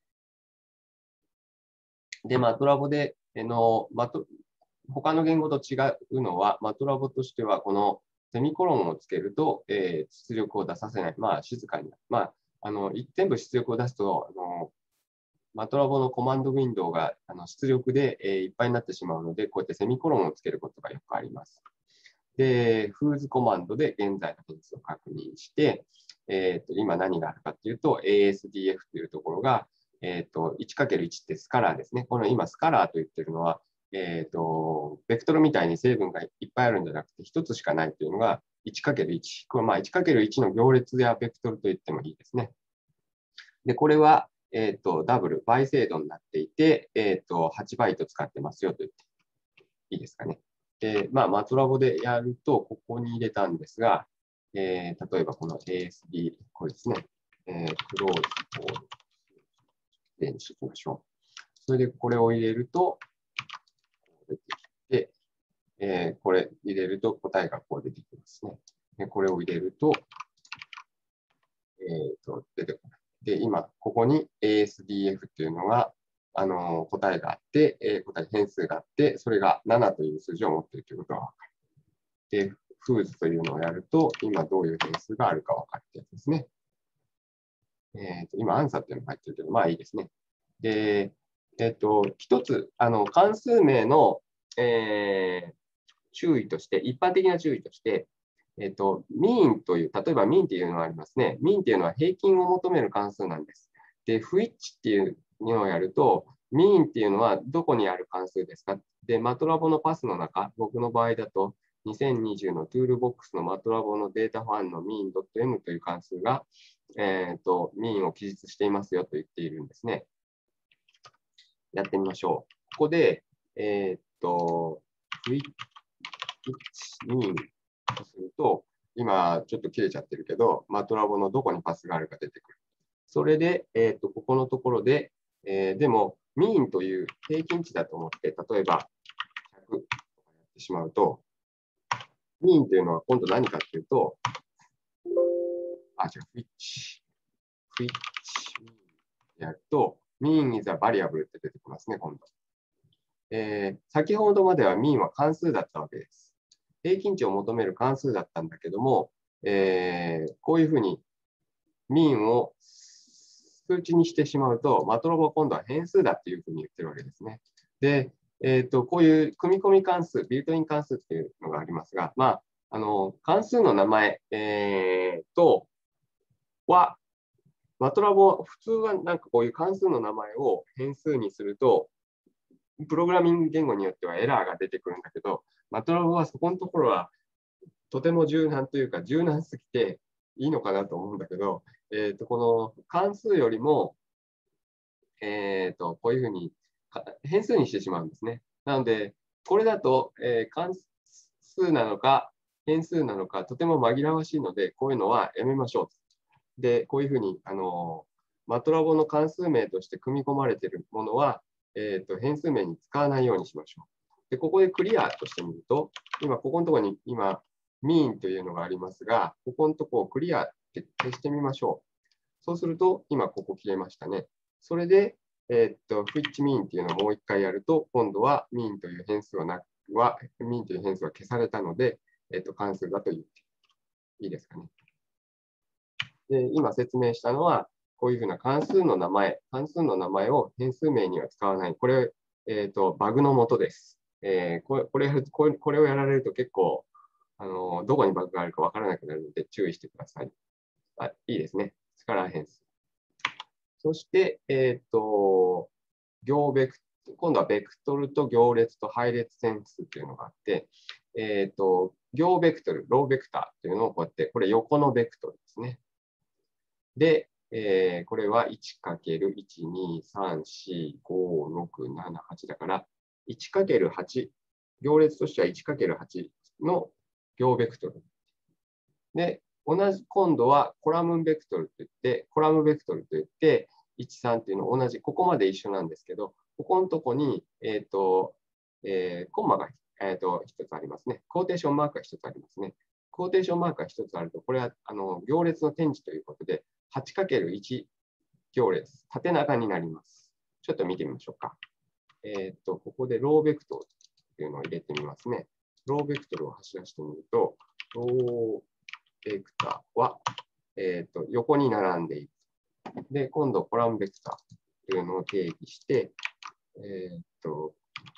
で、マトラボで、のマト他の言語と違うのは、マトラボとしては、このセミコロンをつけると、えー、出力を出させない。まあ、静かになる。まあ、あの全部出力を出すと、あのマトラボのコマンドウィンドウがあの出力で、えー、いっぱいになってしまうので、こうやってセミコロンをつけることがよくあります。で、フーズコマンドで現在の変数を確認して、えー、と今何があるかというと、エーエスディーエフ というところが、えー、と いちかけるいち ってスカラーですね。この今スカラーと言ってるのは、えー、とベクトルみたいに成分がいっぱいあるんじゃなくて、ひとつしかないというのが いちかけるいち。これまあ いちかけるいち の行列やベクトルと言ってもいいですね。で、これは、えー、とダブル、倍精度になっていて、えー、とはちバイト使ってますよと言っていいですかね。で、まあ、マトラボでやると、ここに入れたんですが、えー、例えばこの エーエスディー、これですね、えー、クローズを例にしていきましょう。それでこれを入れると、出てきて、えー、これ入れると答えがこう出てきますね。でこれを入れると、えー、と出てこない。で、今、ここに エーエスディーエフ っていうのが、あの答えがあって、えー、答え変数があって、それがななという数字を持っているということが分かる。で、フーズというのをやると、今どういう変数があるか分かるってやつですね。えー、と今、アンサーっていうのが入ってるけど、まあいいですね。で、えっ、ー、と、一つ、あの関数名の、えー、注意として、一般的な注意として、えっ、ー、と、ミーンという、例えばミーンっていうのがありますね。ミーンっていうのは平均を求める関数なんです。で、フイッチっていうのをやると、ミーンっていうのはどこにある関数ですか？で、マトラボのパスの中、僕の場合だと、にせんにじゅうのトゥールボックスのマトラボのデータファンの mean.m という関数が、えっ、ー、と、mean を記述していますよと言っているんですね。やってみましょう。ここで、えっ、ー、と、which mean とすると、今ちょっと切れちゃってるけど、マトラボのどこにパスがあるか出てくる。それで、えっ、ー、と、ここのところで、えー、でも、mean という平均値だと思って、例えばひゃくとかやってしまうと、mean というのは今度何かっていうと、あ、違う、which、which mean でやると、mean is a variable って出てきますね、今度。えー、先ほどまでは mean は関数だったわけです。平均値を求める関数だったんだけども、えー、こういうふうに mean を数値にしてしまうと、マトラボは今度は変数だっていうふうに言ってるわけですね。で、えーと、こういう組み込み関数、ビルトイン関数っていうのがありますが、まあ、あの関数の名前、えー、とは、マトラボ、普通はなんかこういう関数の名前を変数にすると、プログラミング言語によってはエラーが出てくるんだけど、マトラボはそこのところはとても柔軟というか、柔軟すぎていいのかなと思うんだけど、えー、とこの関数よりも、えー、とこういうふうに変数にしてしまうんですね。なので、これだと、えー、関数なのか変数なのかとても紛らわしいので、こういうのはやめましょう。で、こういうふうに、あのマトラボの関数名として組み込まれているものは、えー、と変数名に使わないようにしましょう。で、ここでクリアとしてみると、今、ここのところに今、mean というのがありますが、ここのところをクリアって消してみましょう。そうすると、今ここ消えましたね。それで、えー、っと、which mean っていうのをもう一回やると、今度は mean という変数はなは、mean という変数は消されたので、えー、っと、関数だと言っていいですかね。で、今説明したのは、こういうふうな関数の名前、関数の名前を変数名には使わない。これ、えー、っと、バグのもとです。えー、これこれこれ、これをやられると結構、あのどこにバグがあるかわからなくなるので注意してください。あ、いいですね。スカラー変数。そして、えっ、ー、と、行ベク、今度はベクトルと行列と配列変数というのがあって、えっ、ー、と、行ベクトル、ローベクターというのをこうやって、これ横のベクトルですね。で、えー、これは いちかけるいち、に、さん、よん、ご、ろく、なな、はちだから、いちかけるはち、行列としては いちかけるはち の行ベクトル。で、同じ、今度はコラムベクトルといって、コラムベクトルといって、 いち、さんっていうの同じ、ここまで一緒なんですけど、ここのとこに、えっと、えーコンマが、えー、と一つありますね。コーテーションマークが一つありますね。コーテーションマークが一つあると、これはあの行列の点字ということで、はちかけるいち 行列、縦長になります。ちょっと見てみましょうか。えっと、ここでローベクトルというのを入れてみますね。ローベクトルを走らせてみると、ローベクターは、えっと横に並んでいる。で、今度コラムベクターというのを定義して、えっと、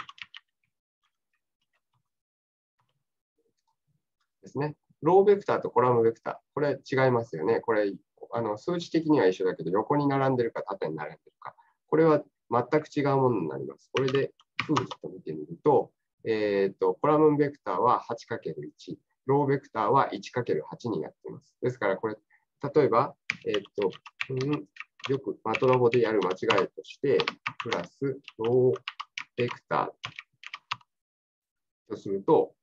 ですね。ローベクターとコラムベクター、これ違いますよね。これ、あの数字的には一緒だけど、横に並んでるか縦に並んでるか。これは全く違うものになります。これで数字と見てみると、えっと、コラムベクターは はちかけるいち、ローベクターは いちかけるはち になっています。ですから、これ、例えば、えっと、うん、よくマトラボでやる間違いとして、プラスローベクターとすると、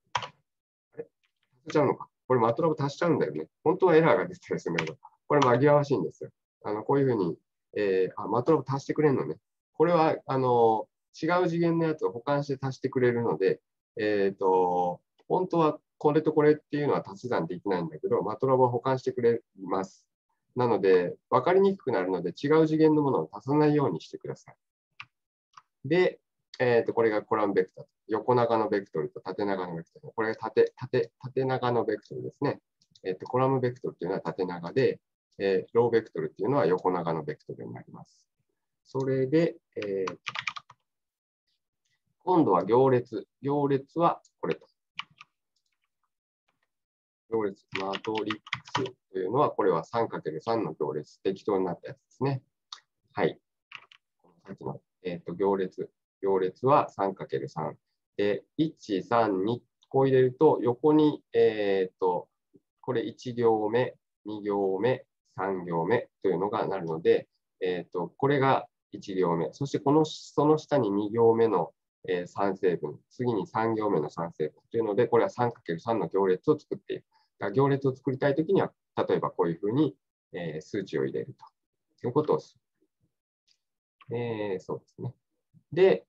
足しちゃうのか。これマトラボ足しちゃうんだよね。本当はエラーが出てたりするんだけど、これ紛らわしいんですよ。あのこういうふうに、えー、あマトラボ足してくれるのね。これはあの違う次元のやつを保管して足してくれるので、えっと、本当はこれとこれっていうのは足し算できないんだけど、マトラボは保管してくれます。なので、分かりにくくなるので、違う次元のものを足さないようにしてください。で、えー、とこれがコラムベクター。横長のベクトルと縦長のベクトル。これが縦縦縦長のベクトルですね。えー、とコラムベクトルというのは縦長で、えー、ローベクトルっていうのは横長のベクトルになります。それで、えー、今度は行列。行列はこれと。行列、マトリックスというのは、これは さんかけるさん の行列。適当になったやつですね。はい。さっきの、えー、と行列。行列は さんかけるさん。で、いち、さん、にこう入れると、横に、えっ、と、これいち行目、に行目、さん行目というのがなるので、えっ、と、これがいち行目。そしてこの、その下にに行目の、えー、さん成分、次にさん行目のさん成分というので、これは さんかけるさん の行列を作っている。行列を作りたいときには、例えばこういうふうに、えー、数値を入れるということをする。えー、そうですね。で、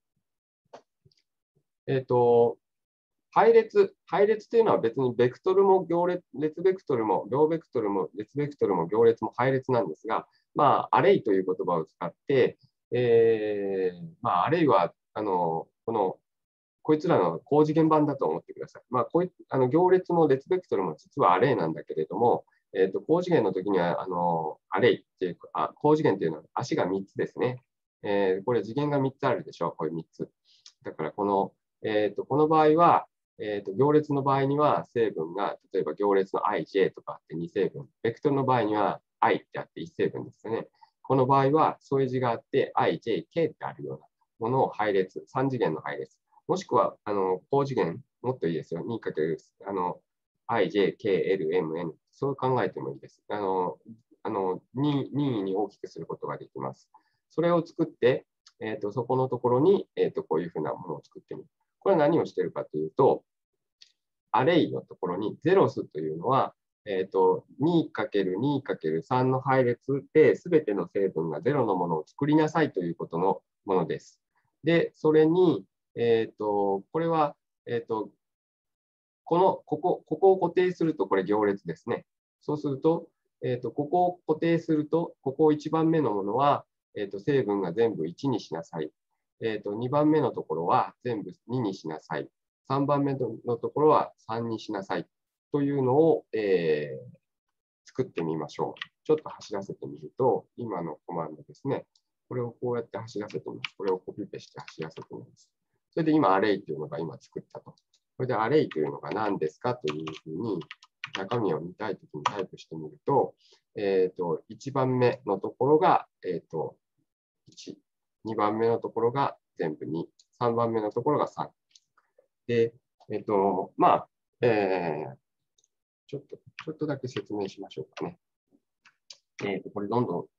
えっ、と、配列、配列というのは別にベクトルも行列、列ベクトルも、両ベクトルも、列ベクトルも行列も配列なんですが、まあ、アレイという言葉を使って、えー、まあ、アレイは、あの、この、こいつらの高次元版だと思ってください。まあ、こういあの行列も列ベクトルも実はアレイなんだけれども、えーと、高次元の時には、あの、アレイっていうあ、高次元っていうのは足がみっつですね。えー、これ次元がみっつあるでしょう、これみっつ。だからこの、えーと、この場合は、えーと、行列の場合には成分が、例えば行列の アイジェー とかあってに成分、ベクトルの場合には I ってあっていち成分ですよね。この場合は添え字があって アイジェーケー ってあるようなものを配列、さん次元の配列。もしくは、あの、高次元、もっといいですよ。にかける、あの、アイジェーケーエルエムエヌ。そう考えてもいいです。あの、あの任意に大きくすることができます。それを作って、えーと、そこのところに、えーと、こういうふうなものを作ってみる。これは何をしているかというと、アレイのところにゼロスというのは、えーと、にかけるにかけるさん の配列で、すべての成分がゼロのものを作りなさいということのものです。で、それに、えーと、これは、えーと、この、ここ、ここを固定すると、これ行列ですね。そうすると、えーと、ここを固定すると、ここいちばんめのものは、えーと、成分が全部いちにしなさい。えーと、にばんめのところは全部ににしなさい。さんばんめのところはさんにしなさい。というのを、えー、作ってみましょう。ちょっと走らせてみると、今のコマンドですね。これをこうやって走らせてみます。これをコピペして走らせてみます。それで今、アレイというのが今作ったと。これでアレイというのが何ですかというふうに中身を見たいときにタイプしてみると、えっと、いちばんめのところが、えっと、いち、にばんめのところが全部に、さんばんめのところがさん。で、えっと、まあ、えー、ちょっと、ちょっとだけ説明しましょうかね。えっと、これどんどん。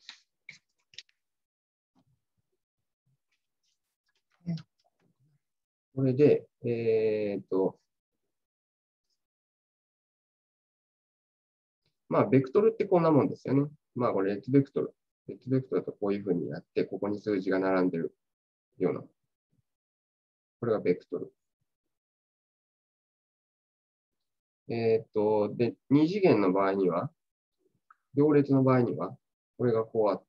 これで、えっと、まあ、ベクトルってこんなもんですよね。まあ、これ、列ベクトル。 別ベクトルだとこういうふうになって、ここに数字が並んでるような。これがベクトル。えっと、で、二次元の場合には、行列の場合には、これがこうあって、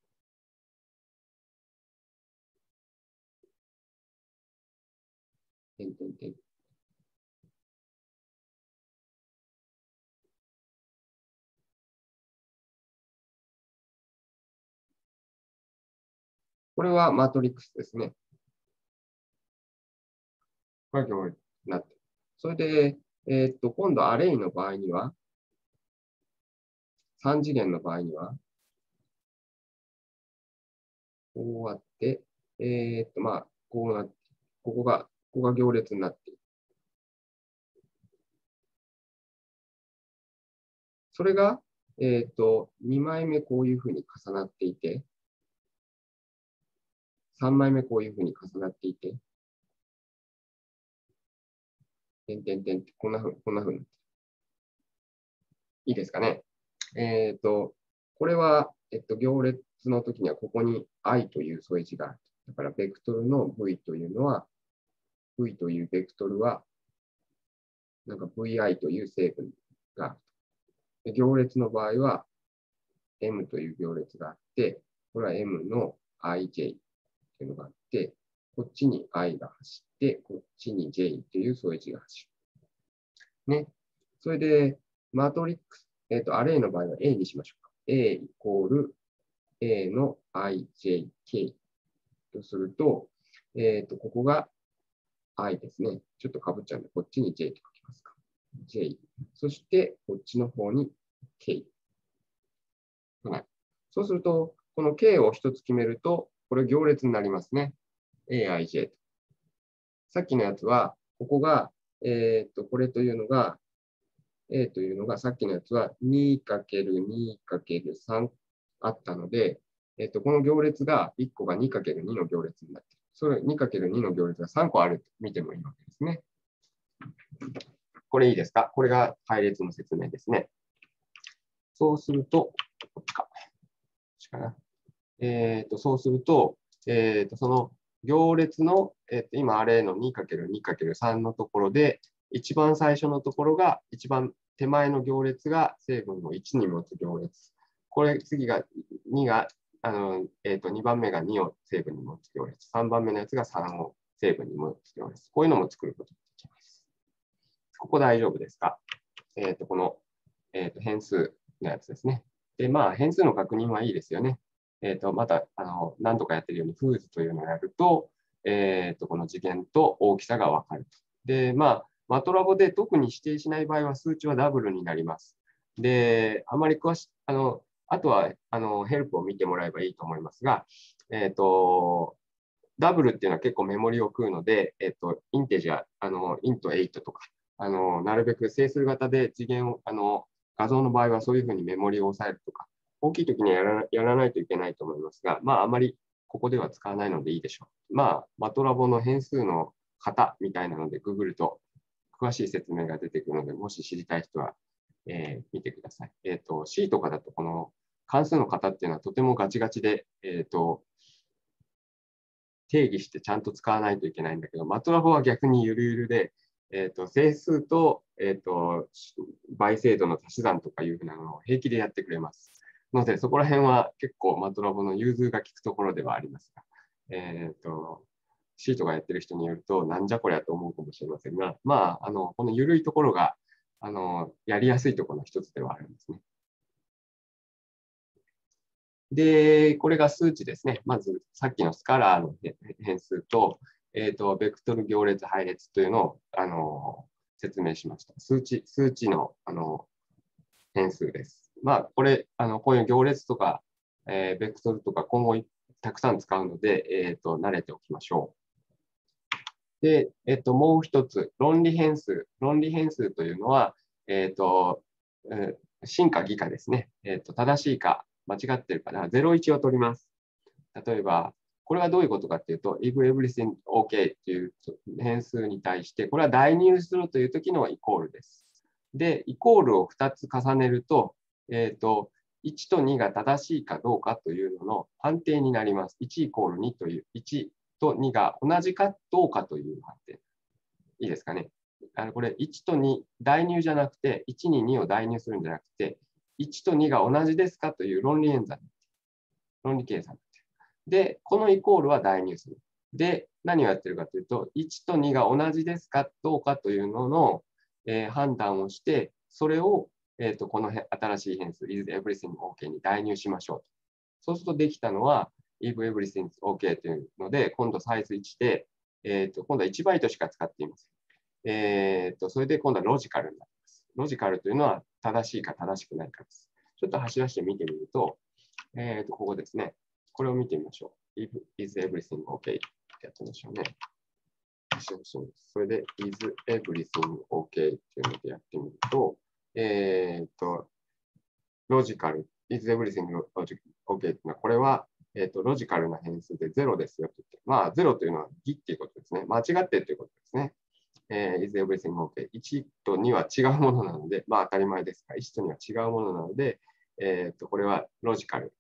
点点点。これはマトリックスですね。これが行列になってる。それで、えっと、今度アレイの場合には、三次元の場合には、こうあって、えっと、まあ、こうなって、ここが、ここが行列になっている。それが、えっと、にまいめこういうふうに重なっていて、さんまいめこういうふうに重なっていて、点点点ってこんなふうに、こんなふうになってる。いいですかね。えっと、これは、えっと、行列の時にはここに i という添え字がある。だから、ベクトルの v というのは、v というベクトルは、なんか vi という成分がある。で行列の場合は、m という行列があって、これは m の ij というのがあって、こっちに i が走って、こっちに j という添え字が走る。ね。それで、マトリックス、えっと、アレイの場合は A にしましょうか。A イコール A の ijk とすると、えっと、ここが i ですね。ちょっと被っちゃうんで、こっちに j と書きますか。j。そして、こっちの方に k。はい。そうすると、この k を一つ決めると、これ行列になりますね。aij と。さっきのやつは、ここが、えっと、これというのが、A というのが、さっきのやつは にかけるにかけるさん あったので、えっと、この行列が、いっこが にかけるに の行列になっている。それ にかけるに の行列がさんこあると見てもいいわけですね。これいいですか？これが配列の説明ですね。そうすると、こっちか。こっちかな。えっと、そうすると、えっと、その行列の、えっと、今、あれの にかけるにかけるさん のところで、一番最初のところが、一番手前の行列が成分をいちに持つ行列。これ、次がにが、あの、えっと、にばんめがにを成分に持つ行列。さんばんめのやつがさんを成分に持つ行列。こういうのも作ることができます。ここ大丈夫ですか？えっと、この、えっと、変数のやつですね。で、まあ、変数の確認はいいですよね。えっと、また、あの、何度かやってるように、フーズというのをやると、えっと、この次元と大きさがわかると。で、まあ、マトラボで特に指定しない場合は、数値はダブルになります。で、あまり詳しい、あの、あとは、あの、ヘルプを見てもらえばいいと思いますが、えっと、ダブルっていうのは結構メモリを食うので、えっと、インテジャー、あの、イントはちとか、あの、なるべく整数型で次元を、あの、画像の場合はそういうふうにメモリを抑えるとか、大きい時にはやらやらないといけないと思いますが、まあ、あまりここでは使わないのでいいでしょう。まあ、マトラボの変数の型みたいなので、ググると詳しい説明が出てくるので、もし知りたい人は、えー見てください。えっと、C とかだと、この関数の型っていうのはとてもガチガチで、えっと、定義してちゃんと使わないといけないんだけど、マトラボは逆にゆるゆるで、えっと、整数と、えっと、倍精度の足し算とかいうふうなのを平気でやってくれます。ので、そこら辺は結構マトラボの融通が利くところではありますが、えっと、シートがやってる人によると、なんじゃこりゃと思うかもしれませんが、まあ、あの、この緩いところが、あの、やりやすいところの一つではあるんですね。で、これが数値ですね。まず、さっきのスカラーの変数と、えっと、ベクトル行列配列というのを、あの、説明しました。数値、数値の、あの、変数です。まあ、これ、あの、こういう行列とか、えー、ベクトルとか今後たくさん使うので、えっと、慣れておきましょう。で、えっと、もう一つ、論理変数。論理変数というのは、えっと、えー、真か偽かですね。えっと、正しいか、間違ってるか、ゼロ、いちを取ります。例えば、これはどういうことかっていうと、if everything OK っていう変数に対して、これは代入するという時のイコールです。で、イコールをふたつ重ねると、えっと、 いちとにが正しいかどうかというのの判定になります。いちイコールにという、いちとにが同じかどうかという判定。いいですかね。あのこれ、いちとに、代入じゃなくて、いちににを代入するんじゃなくて、いちとにが同じですかという論理演算。論理計算。で、このイコールは代入する。で、何をやってるかというと、いちとにが同じですかどうかというのの、えー、判断をして、それを、えー、とこの新しい変数、is everything OK に代入しましょう。そうするとできたのは、if everything is OK というので、今度サイズいちで、えー、と今度はいちバイトしか使っていません。えー、とそれで今度はロジカルになります。ロジカルというのは正しいか正しくないかです。ちょっと走らせて見てみると、えー、とここですね。これを見てみましょう。if is everything OK ってやってみましょうね。それで is everything OK っていうのでやってみると、えっ、ー、と、ロジカル、is everything OK っていうのは、これは、えー、とロジカルな変数でゼロですよって言って、まあゼロというのは偽っていうことですね。間違ってということですね。えー、is everything OK。いちとには違うものなので、まあ当たり前ですが、いちとには違うものなので、えっ、ー、と、これはロジカル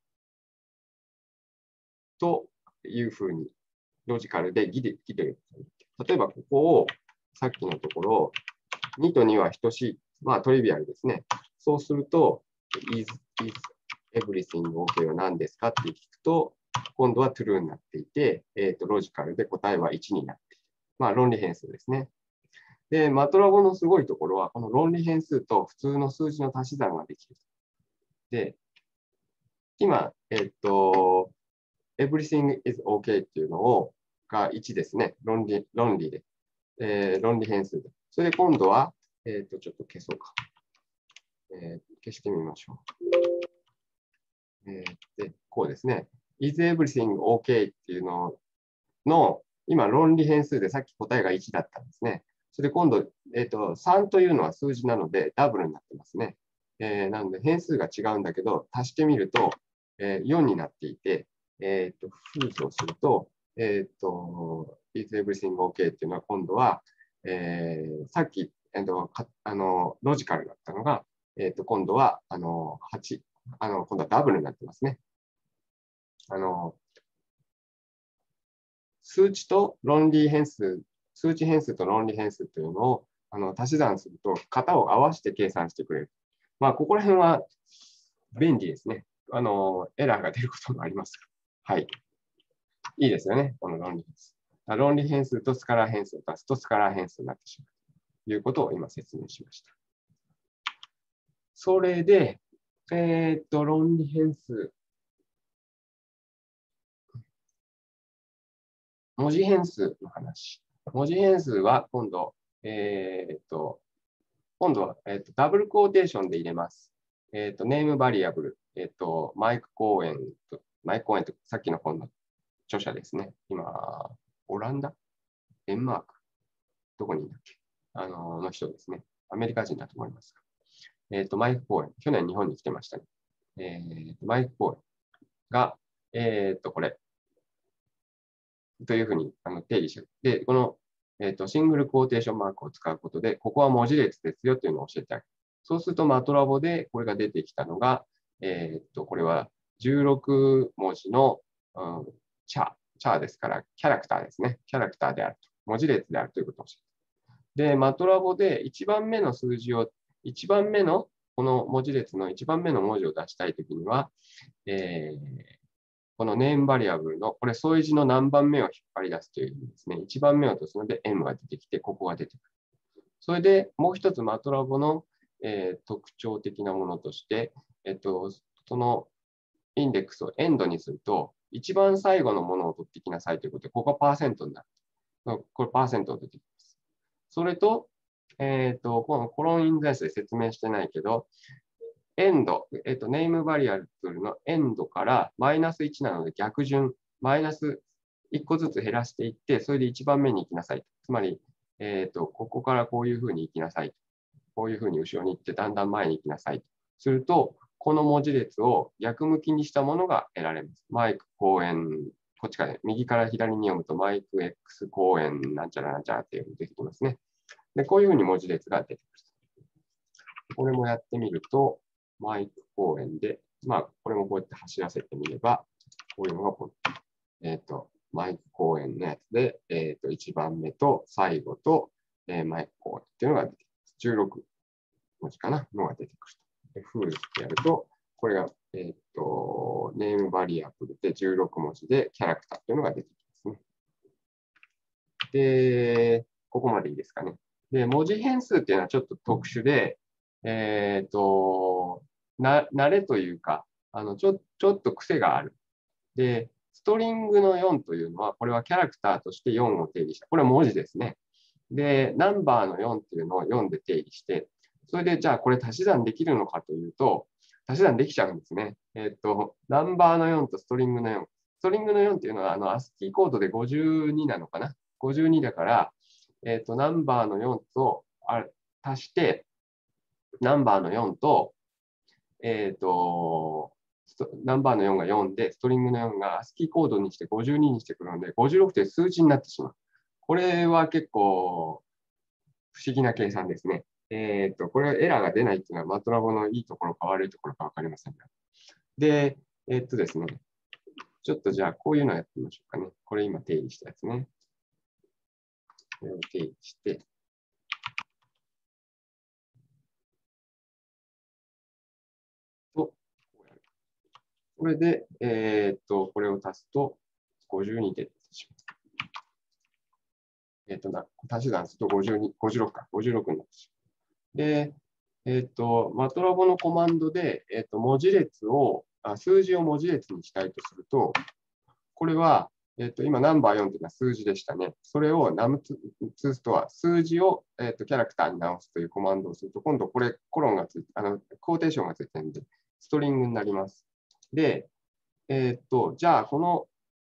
というふうに、ロジカルで偽で、偽で、例えばここを、さっきのところ、にとには等しい。まあトリビアルですね。そうすると、is, is everything OK は何ですかって聞くと、今度は true になっていて、えっと、ロジカルで答えはいちになっている。まあ論理変数ですね。で、マトラボのすごいところは、この論理変数と普通の数字の足し算ができる。で、今、えっと、everything is OK っていうのを、がいちですね。論理、論理で。えー、論理変数で。それで今度は、えっと、ちょっと消そうか。えー、消してみましょう。えー、で、こうですね。is everything OK っていうのの、今、論理変数でさっき答えがいちだったんですね。それで今度、えっと、さんというのは数字なので、ダブルになってますね。えー、なので、変数が違うんだけど、足してみると、えー、よんになっていて、えっと、フーズをすると、えっと、is everything OK っていうのは今度は、えー、さっき、えっと、かあのロジカルだったのが、えっと、今度はあのはち、あの今度はダブルになってますね。あの数値と論理変数、数値変数と論理変数というのをあの足し算すると、型を合わせて計算してくれる。まあ、ここら辺は便利ですね。あのエラーが出ることもありますが。はい。いいですよね、この論理変数。論理変数とスカラー変数を足すとスカラー変数になってしまうということを今説明しました。それで、えー、っと、論理変数。文字変数の話。文字変数は今度、えー、っと、今度は、えー、っとダブルクォーテーションで入れます。えー、っと、ネームバリアブル、えー、っと、マイク・コーエンと、マイク・コーエンと、さっきの本の著者ですね。今、オランダデンマークどこにいるんだっけあの、の人ですね。アメリカ人だと思いますが。えっ、ー、と、マイク・コーエン。去年日本に来てましたね。えー、マイク・コーエンが、えっ、ー、と、これ、というふうにあの定義してる。で、この、えーと、シングルクォーテーションマークを使うことで、ここは文字列ですよというのを教えてあげる。そうすると、マトラボでこれが出てきたのが、えっ、ー、と、これはじゅうろくもじの、うん、チャー、チャーですから、キャラクターですね。キャラクターであると。文字列であるということを教えてで、マトラボでいちばんめの数字を、いちばんめのこの文字列のいちばんめの文字を出したいときには、えー、このネームバリアブルの、これ相違字の何番目を引っ張り出すという意味ですね。いちばんめを落とすので M が出てきて、ここが出てくる。それでもう一つマトラボの、えー、特徴的なものとして、えっと、そのインデックスをエンドにすると、一番最後のものを取ってきなさいということで、ここがパーセントになる。これパーセントを出てきます。それと、えっと、このコロンインザイスで説明してないけど、エンド、えっと、ネームバリアブルのエンドからマイナスいちなので逆順、マイナスいっこずつ減らしていって、それでいちばんめに行きなさい。つまり、えっと、ここからこういうふうに行きなさい。こういうふうに後ろに行って、だんだん前に行きなさい。すると、この文字列を逆向きにしたものが得られます。マイク公演、こっちから、ね、右から左に読むと、マイク X 公演なんちゃらなんちゃらっていうのが出てきますね。で、こういうふうに文字列が出てくる。これもやってみると、マイク公演でまあ、これもこうやって走らせてみれば、こういうのがこう、えっと、マイク公演のやつで、えっと、いちばんめと最後と、えー、マイク公演っていうのが出てきます。じゅうろく文字かなのが出てくると。で、フールってやると、これが、えっと、ネームバリアブルでじゅうろく文字でキャラクターっていうのが出てきますね。で、ここまでいいですかね。で、文字変数っていうのはちょっと特殊で、えっと、な、慣れというか、あの、ちょ、ちょっと癖がある。で、ストリングのよんというのは、これはキャラクターとしてよんを定義した。これは文字ですね。で、ナンバーのよんっていうのをよんで定義して、それでじゃあこれ足し算できるのかというと、足し算できちゃうんですね。えっと、ナンバーのよんとストリングのよん。ストリングのよんっていうのは、あの、アスキーコードでごじゅうになのかな ?ごじゅうに だから、えっと、ナンバーのよんとあ足して、ナンバーのよんと、えっと、ナンバーのよんがよんで、ストリングのよんがアスキーコードにしてごじゅうににしてくるので、ごじゅうろくという数字になってしまう。これは結構不思議な計算ですね。えっと、これエラーが出ないっていうのはマトラボのいいところか悪いところか分かりませんが。で、えっとですね、ちょっとじゃあこういうのをやってみましょうかね。これ今定義したやつね。これを定義して、と、これで、えー、っと、これを足すとごじゅうに出てしまう。えー、っとな、足し算するとごじゅうに、ごじゅうろくか、ごじゅうろくになってしまう。で、えー、っと、マトラボのコマンドで、えー、っと、文字列をあ、数字を文字列にしたいとすると、これは、えっと、今、ナンバーよんというのは数字でしたね。それを ナムツー ストア、数字を、えっと、キャラクターに直すというコマンドをすると、今度これ、コロンがついて、あの、コーテーションがついてるんで、ストリングになります。で、えっと、じゃあ、この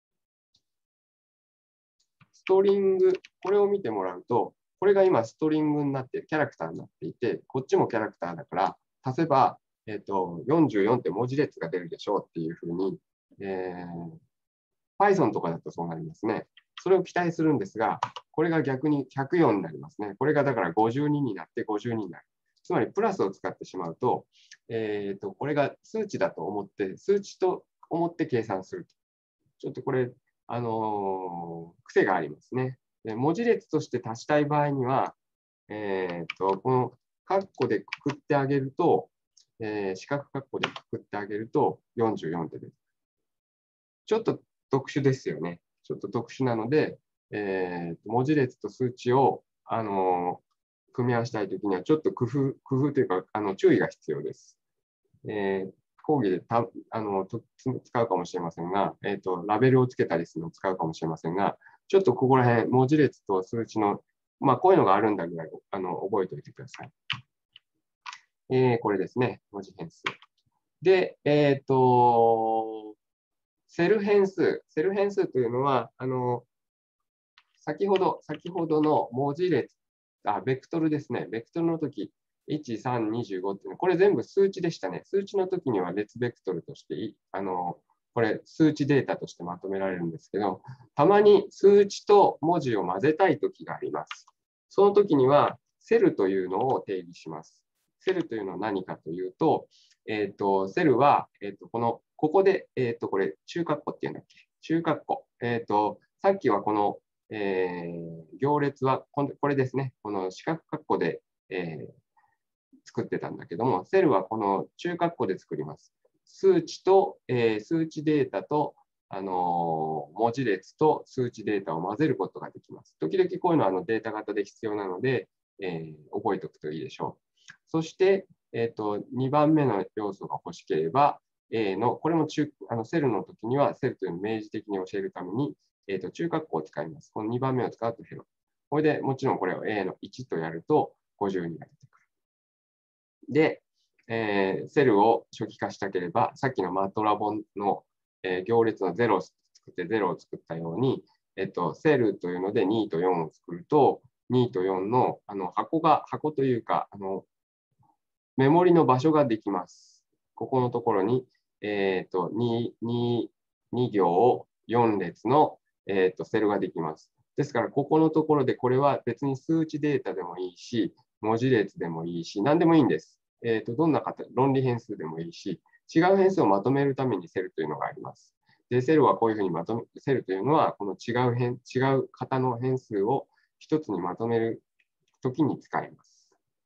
ストリング、これを見てもらうと、これが今、ストリングになって、キャラクターになっていて、こっちもキャラクターだから、足せば、えっと、よんじゅうよんって文字列が出るでしょうっていうふうに、えー Python とかだとそうなりますね。それを期待するんですが、これが逆にひゃくよんになりますね。これがだからごじゅうにになってごじゅうにになる。つまりプラスを使ってしまうと、えー、とこれが数値だと思って、数値と思って計算すると。ちょっとこれ、あのー癖がありますね。で文字列として足したい場合には、えー、とこのカッコでくくってあげると、えー、四角カッコでくくってあげるとよんじゅうよんって出てくる。ちょっと特殊ですよね。ちょっと特殊なので、えー、文字列と数値を、あのー、組み合わせたいときには、ちょっと工夫、工夫というか、あの注意が必要です。えー、講義でたあのと使うかもしれませんが、えーと、ラベルをつけたりするのを使うかもしれませんが、ちょっとここら辺、文字列と数値の、まあ、こういうのがあるんだぐらいあの覚えておいてください。えー、これですね、文字変数。で、えっと、セル変数。セル変数というのは、あの、先ほど、先ほどの文字列、あ、ベクトルですね。ベクトルの時、いち、さん、にじゅうごっていうのは、これ全部数値でしたね。数値の時には列ベクトルとして、あの、これ数値データとしてまとめられるんですけど、たまに数値と文字を混ぜたい時があります。その時には、セルというのを定義します。セルというのは何かというと、えっと、セルは、えっと、この、ここで、えっと、これ、中括弧っていうんだっけ中括弧。えっと、さっきはこの、えー、行列はこれですね。この四角括弧で、えー、作ってたんだけども、セルはこの中括弧で作ります。数値と、えー、数値データと、あのー、文字列と数値データを混ぜることができます。時々こういうのはあのデータ型で必要なので、えー、覚えておくといいでしょう。そして、えーと、にばんめの要素が欲しければ、A の、これも中あのセルの時には、セルというのを明示的に教えるために、えーと、中括弧を使います。このにばんめを使うと減る。これでもちろんこれを A のいちとやるとごじゅうにが出てくる。で、えー、セルを初期化したければ、さっきのマトラボの、えー、行列のゼロを作ってゼロを作ったように、えっと、セルというのでにとよんを作ると、にとよんの、あの箱が、箱というか、あのメモリの場所ができます。ここのところに、えっと 2, 2, 2行よん列の、えっとセルができます。ですから、ここのところでこれは別に数値データでもいいし、文字列でもいいし、何でもいいんです。えっとどんな形、論理変数でもいいし、 違う変数をまとめるためにセルというのがあります。で、セルはこういうふうにまとめ、セルというのは、この違う変、違う型の変数を一つにまとめるときに使います。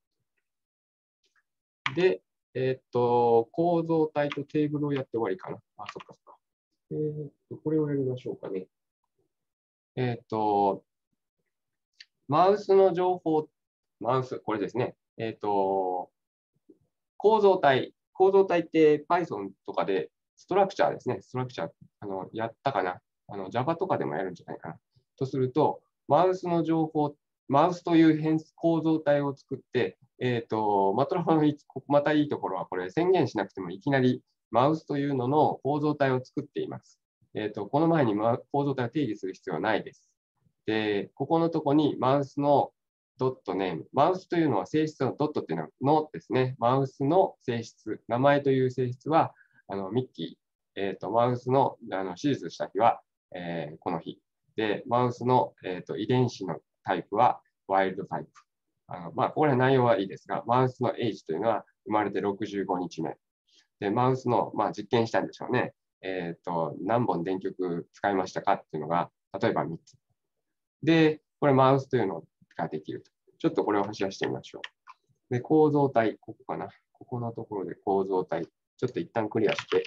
で、えっと、構造体とテーブルをやって終わりかな。あ、そっかそっか。えっと、これをやりましょうかね。えっと、マウスの情報、マウス、これですね。えっと、構造体。構造体って Python とかでストラクチャーですね。ストラクチャー、あの、やったかな。あの、Java とかでもやるんじゃないかな。とすると、マウスの情報、マウスという変構造体を作って、えっと、マトラボのまたいいところは、これ宣言しなくてもいきなりマウスというのの構造体を作っています。えっと、この前に構造体を定義する必要はないです。で、ここのとこにマウスのドットネーム。マウスというのは性質のドットっていうのはのですね。マウスの性質。名前という性質は、あのミッキー、えーと、マウスのあの手術した日は、えー、この日。で、マウスの、えーと、遺伝子のタイプはワイルドタイプ。あのまあ、これは内容はいいですが、マウスのエイジというのは生まれてろくじゅうごにちめ。で、マウスの、まあ、実験したんでしょうね。えっと、何本電極使いましたかっていうのが、例えばみっつ。で、これマウスというのができると。ちょっとこれを走らせてみましょう。で、構造体、ここかな。ここのところで構造体。ちょっと一旦クリアして、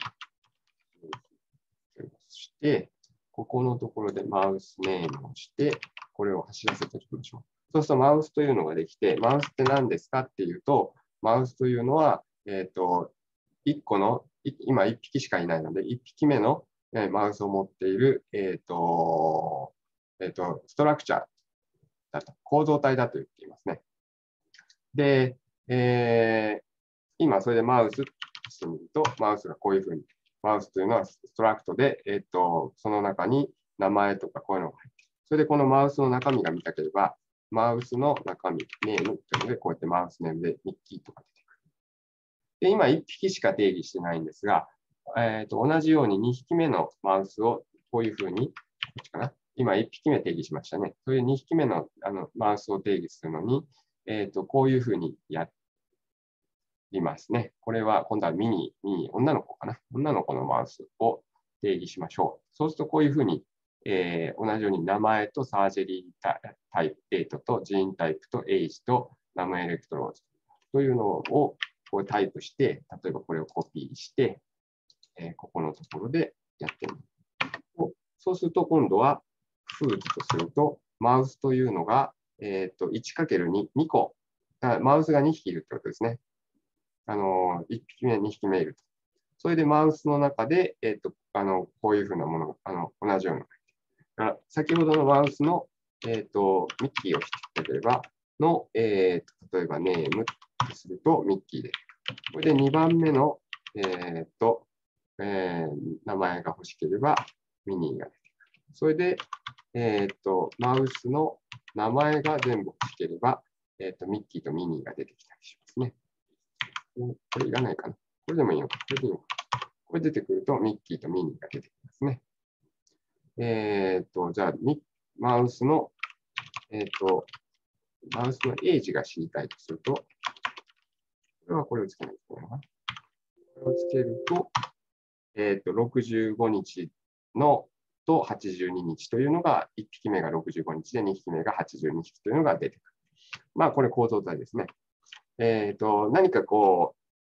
そして、ここのところでマウスネームをして、これを走らせておきましょう。そうするとマウスというのができて、マウスって何ですかっていうと、マウスというのは、えっと、いっこの、今いっぴきしかいないので、いっぴきめのマウスを持っている、えっと、えっと、ストラクチャーだと、構造体だと言っていますね。で、えー、今それでマウスとしてみると、マウスがこういうふうに、マウスというのはストラクトで、えっと、その中に名前とかこういうのが入っている。それでこのマウスの中身が見たければ、マウスの中身、ネームというので、こうやってマウスネームでミッキーとか出てくる。で、今いっぴきしか定義してないんですが、えー、と同じようににひきめのマウスをこういうふうに、こっちかな。今いっぴきめ定義しましたね。そういうにひきめのあのマウスを定義するのに、えー、とこういうふうにやりますね。これは今度はミニ、ミニ、女の子かな。女の子のマウスを定義しましょう。そうするとこういうふうに、えー、同じように名前とサージェリータイプエイトとジーンタイプとエイジとナムエレクトローズというのをこうタイプして、例えばこれをコピーして、えー、ここのところでやってみる。そうすると今度はフーズとすると、マウスというのが、えー、と いちかけるに、にこ。マウスがにひきいるってことですね。あのいっぴきめ、にひきめいると。それでマウスの中で、えー、とあのこういうふうなものがあの同じような。先ほどのマウスの、えー、とミッキーを引きければの、えー、と例えばネームとするとミッキーで。これでにばんめの、えーとえー、名前が欲しければミニーが出てくる。それで、えー、とマウスの名前が全部欲しければ、えー、とミッキーとミニーが出てきたりしますね。これいらないかな。これでもいいのか。これでいいのか。これ出てくるとミッキーとミニーが出てきますね。えっ、ー、と、じゃあ、マウスの、えっ、ー、と、マウスのエイジが知りたいとすると、これはこれをつけないといけないな。これをつけると、えっ、ー、と、ろくじゅうごにちのとはちじゅうににちというのが、いっぴきめがろくじゅうごにちでにひきめがはちじゅうににちというのが出てくる。まあ、これ構造体ですね。えっ、と、何かこう、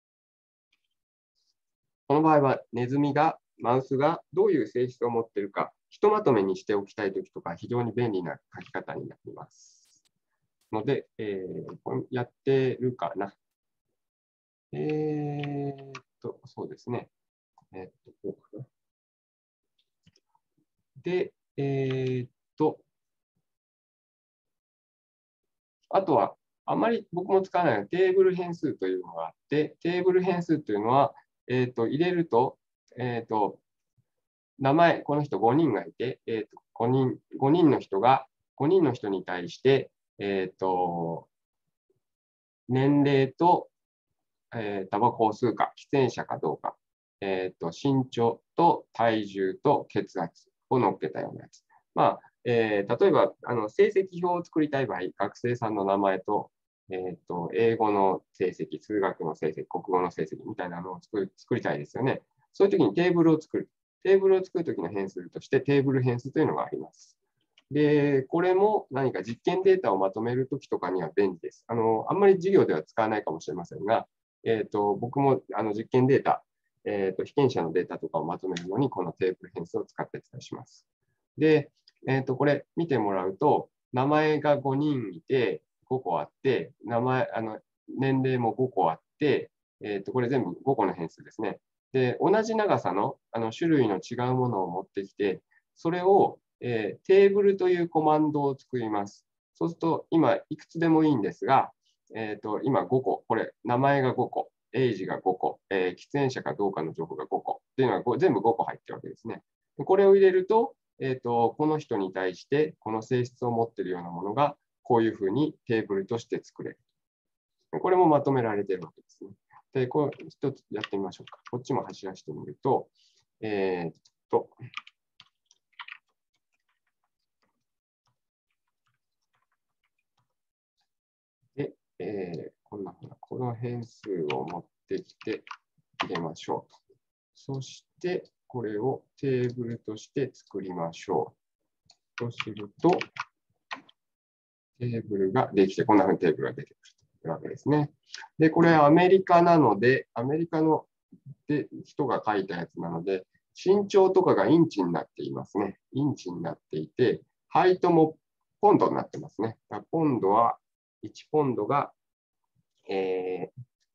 この場合はネズミが、マウスがどういう性質を持っているか、ひとまとめにしておきたいときとか、非常に便利な書き方になります。ので、えー、やってるかな。えー、っと、そうですね。えー、っと、こうかな。で、えー、っと、あとは、あまり僕も使わないテーブル変数というのがあって、テーブル変数というのは、えー、っと、入れると、えー、っと、名前、この人ごにんがいて、えー、とごにん、ごにんの人が、ごにんの人に対して、えっ、ー、と、年齢と、えー、タバコを吸うか、喫煙者かどうか、えっ、ー、と、身長と体重と血圧を載っけたようなやつ。まあ、えー、例えば、あの成績表を作りたい場合、学生さんの名前と、 えーと、英語の成績、数学の成績、国語の成績みたいなのを作る作りたいですよね。そういう時にテーブルを作る。テーブルを作る時の変数としてテーブル変数というのがあります。で、これも何か実験データをまとめるときとかには便利です。あの、あんまり授業では使わないかもしれませんが、えっと、僕もあの実験データ、えっと、被験者のデータとかをまとめるのに、このテーブル変数を使って伝えします。で、えっと、これ見てもらうと、名前がごにんいて、ごこあって、名前、あの、年齢もごこあって、えっと、これ全部ごこの変数ですね。で、同じ長さの、あの種類の違うものを持ってきて、それをえー、テーブルというコマンドを作ります。そうすると、今、いくつでもいいんですが、えー、と今ごこ、これ、名前がごこ、エイジがごこ、えー、喫煙者かどうかの情報がごこっていうのが全部ごこ入ってるわけですね。これを入れると、えー、とこの人に対してこの性質を持っているようなものが、こういうふうにテーブルとして作れる。これもまとめられているわけですね。で、これ一つやってみましょうか。こっちも走らせてみると、えー、っと、で、えー、こんなふうな、この変数を持ってきて入れましょう。そして、これをテーブルとして作りましょう。そうすると、テーブルができて、こんなふうにテーブルが出てくるというわけですね。で、これアメリカなので、アメリカので人が書いたやつなので、身長とかがインチになっていますね。インチになっていて、ハイトもポンドになってますね。ポンドはいちポンドが、え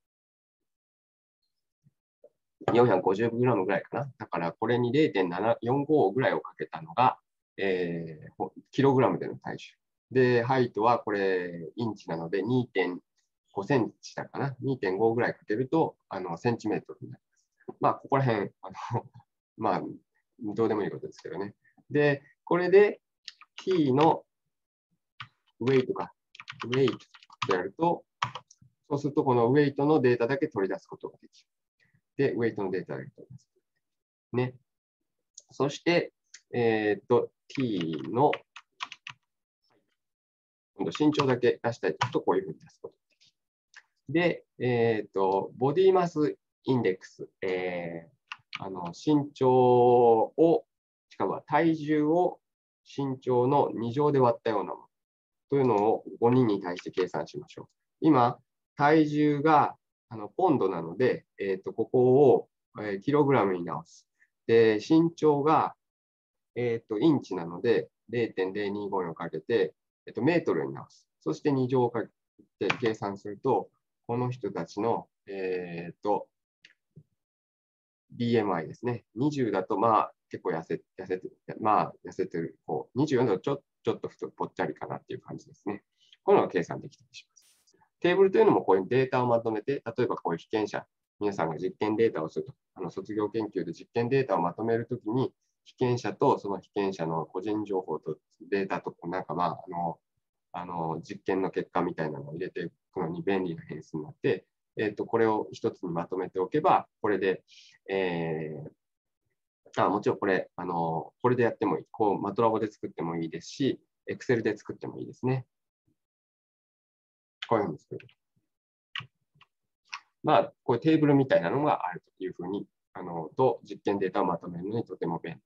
ー、よんひゃくごじゅうグラムぐらいかな。だからこれに れいてんななよんご ぐらいをかけたのが、えー、キログラムでの体重。で、ハイトはこれインチなので にてんごセンチだかな。にてんごぐらいかけるとあのセンチメートルになります。まあ、ここら辺、あのまあ、どうでもいいことですけどね。で、これで t のウェイトか、ウェイトとやると、そうするとこのウェイトのデータだけ取り出すことができる。で、ウェイトのデータだけ取り出す。ね。そして、えっと、t の、今度身長だけ出したいと、こういうふうに出すことができる。で、えっと、ボディマスインデックス、えー、あの身長を、しかも体重を身長のに乗で割ったようなものというのをごにんに対して計算しましょう。今、体重があのポンドなので、えー、とここを、えー、キログラムに直す。で、身長が、えー、とインチなので れいてんぜろにごよん をかけて、えー、とメートルに直す。そしてに乗をかけて計算すると、この人たちの、えー、と ビーエムアイ ですね。にじゅうだと、まあ、結構痩せ、痩せて、まあ、痩せてる方。にじゅうよんだとちょちょっと太ぽっちゃりかなっていう感じですね。こういうのが計算できたりします。テーブルというのもこういうデータをまとめて、例えばこういう被験者、皆さんが実験データをすると、あの卒業研究で実験データをまとめるときに、被験者とその被験者の個人情報とデータと、なんかまあ、あの、あの実験の結果みたいなのを入れていくのに便利な変数になって、えー、とこれを一つにまとめておけば、これで、えー、あもちろんこれ、あのこれでやってもいい。こう、マトラボで作ってもいいですし、Excel で作ってもいいですね。こういうふうに作る。まあ、こういうテーブルみたいなのがあるというふうに、あのと実験データをまとめるのにとても便利です。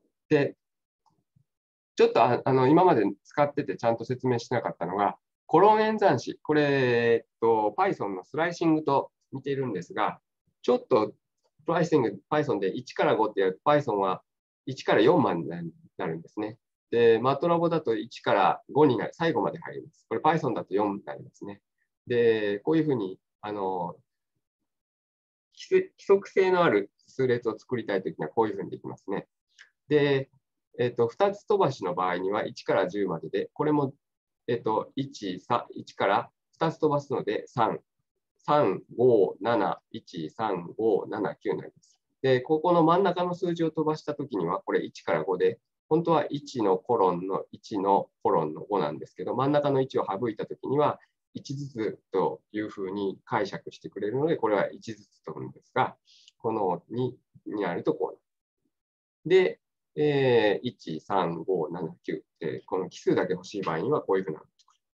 で、ちょっとああの今まで使っててちゃんと説明しなかったのが、コロン演算子。これ、えっと、Python のスライシングと似ているんですが、ちょっとスライシング、Python でいちからごってやると、Python はいちからよんまでになるんですね。で、MATLAB だといちからごになる、最後まで入ります。これ Python だとよんになりますね。で、こういうふうに、あの、規則性のある数列を作りたいときにはこういうふうにできますね。で、えっと、ふたつ飛ばしの場合にはいちからじゅうまでで、これも、えっと、いち、さん、いちからふたつ飛ばすのでさん、さん、ご、なな、いち、さん、ご、なな、きゅうになります。で、ここの真ん中の数字を飛ばしたときには、これいちからごで、本当はいちのコロンのいちのコロンのごなんですけど、真ん中のいちを省いたときには、いちずつというふうに解釈してくれるので、これはいちずつ飛ぶんですが、このにになるとこうなる。で、えー、いち、さん、ご、なな、きゅうって、この奇数だけ欲しい場合にはこういうふうになってくる。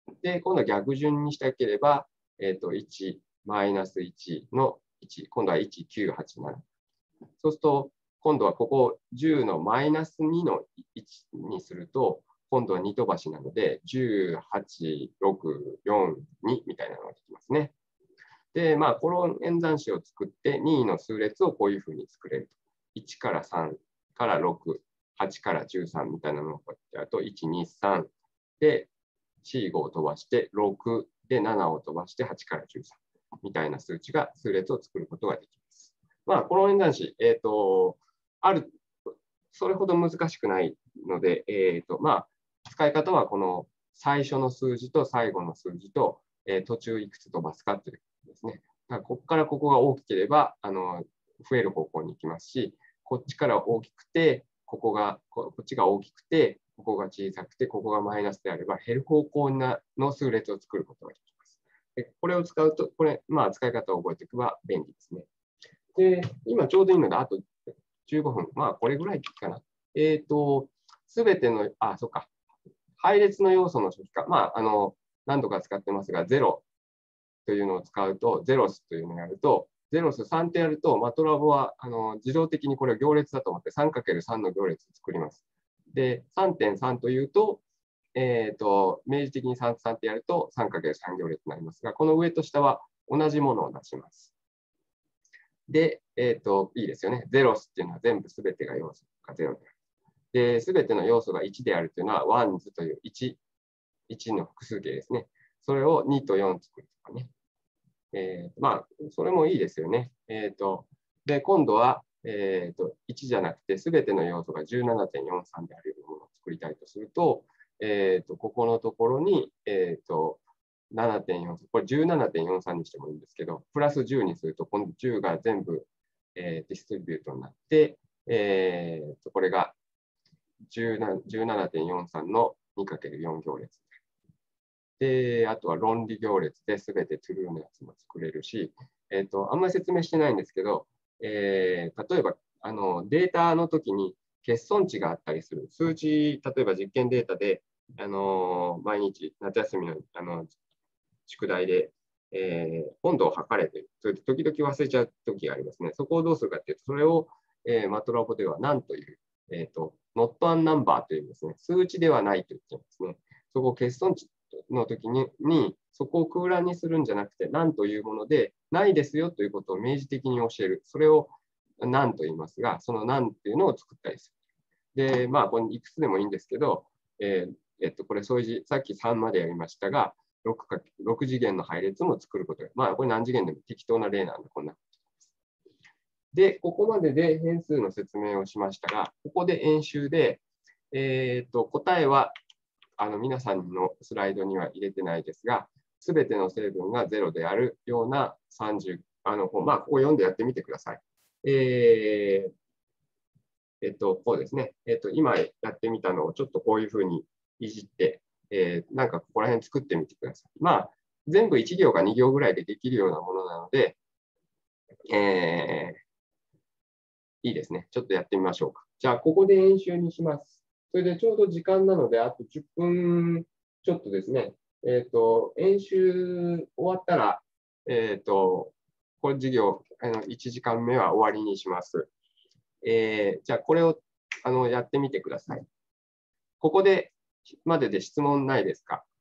で、今度は逆順にしたければ、えっと、いち、マイナスいちのいち、今度はいち、きゅう、はち、なな。そうすると、今度はここじゅうのマイナスにのいちにすると、今度はに飛ばしなので、じゅう、はち、ろく、よん、にみたいなのができますね。で、まあ、この演算子を作って、にの数列をこういうふうに作れると。いちからさんからろく、はちからじゅうさんみたいなのをこうやってやると、いち、に、さんで、よん、ごを飛ばして、ろくでななを飛ばして、はちからじゅうさんみたいな数値が、数列を作ることができます。まあ、この演算子、えっと、ある、それほど難しくないので、えっと、まあ、使い方はこの最初の数字と最後の数字と、えー途中いくつ飛ばすかということですね。だからここからここが大きければ、あの、増える方向に行きますし、こっちから大きくて、ここが、ここっちが大きくて、ここが小さくて、ここがマイナスであれば、減る方向なの数列を作ることができます。でこれを使うと、これ、まあ、使い方を覚えておけば便利ですね。で、今ちょうどいいので、あとじゅうごふん。まあ、これぐらいかな。えっと、すべての、あ、そっか。配列の要素の初期化。まあ、あの、何度か使ってますが、ゼロというのを使うと、ゼロスというのをやると、ゼロスさんってやると、マトラボはあの自動的にこれを行列だと思って さんかけるさん の行列を作ります。で、さんてんさん というと、えっ、と、明示的にさん、さんってやると さんかけるさん 行列になりますが、この上と下は同じものを出します。で、えっ、と、いいですよね。ゼロスっていうのは全部すべてが要素がゼロである。で、すべての要素がいちであるというのは、ワンズといういち、いちの複数形ですね。それをにとよん作るとかね。えー、まあ、それもいいですよね。えっ、と、で、今度は、えっ、と、いちじゃなくて、すべての要素が じゅうななてんよんさん であるようなものを作りたいとすると、えっ、と、ここのところに、えっ、と、ななてんよんさん、これ じゅうななてんよんさん にしてもいいんですけど、プラスじゅうにすると、今度じゅうが全部、えー、ディストリビュートになって、えー、とこれが じゅうななてんよんさん の にかけるよん 行列。で、あとは論理行列で全て true のやつも作れるし、えっ、と、あんまり説明してないんですけど、えー、例えばあのデータの時に欠損値があったりする。数値、例えば実験データで、あの毎日夏休みのあの宿題で、えー、温度を測れて、それで時々忘れちゃう時がありますね。そこをどうするかっていうと、それを、えー、マトラボでは何という、えっ、と、not a number というですね、数値ではないと言っていますね。そこを欠損値の時にに、そこを空欄にするんじゃなくて、何というもので、ないですよということを明示的に教える。それを何と言いますが、その何っていうのを作ったりする。で、まあ、これいくつでもいいんですけど、えーえっと、これ、相似、さっきさんまでやりましたが、ろく, かろく次元の配列も作ることが、まあ、これ何次元でも適当な例なんで、こんなことです。で、ここまでで変数の説明をしましたが、ここで演習で、えー、と答えはあの皆さんのスライドには入れてないですが、すべての成分がゼロであるようなさんじゅう、あのまあ、ここ読んでやってみてください。えーえっと、こうですね。えっと、今やってみたのをちょっとこういうふうにいじって、えー、なんかここら辺作ってみてください。まあ、全部いち行かに行ぐらいでできるようなものなので、えー、いいですね。ちょっとやってみましょうか。じゃあ、ここで演習にします。それでちょうど時間なので、あとじゅっぷんちょっとですね。えっと、演習終わったら、えっと、これ授業、あのいちじかんめは終わりにします。えー、じゃあ、これをあのやってみてください。ここでまでで質問ないですか？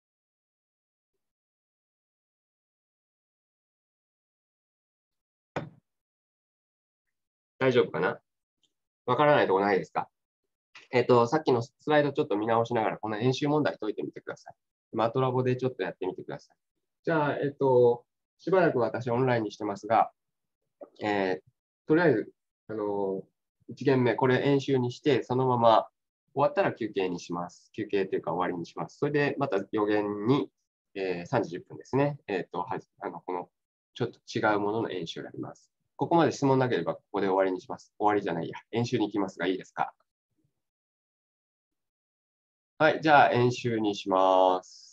大丈夫かな？わからないところないですか？えっと、さっきのスライドちょっと見直しながら、この演習問題解いてみてください。マトラボでちょっとやってみてください。じゃあ、えっと、しばらく私オンラインにしてますが、えー、とりあえず、あの、いち限目、これ演習にして、そのまま終わったら休憩にします。休憩というか終わりにします。それでまた予言に、えー、さんじじゅっぷんですね。えっと、はあの、このちょっと違うものの演習をやります。ここまで質問なければここで終わりにします。終わりじゃないや。演習に行きますがいいですか？はい、じゃあ演習にします。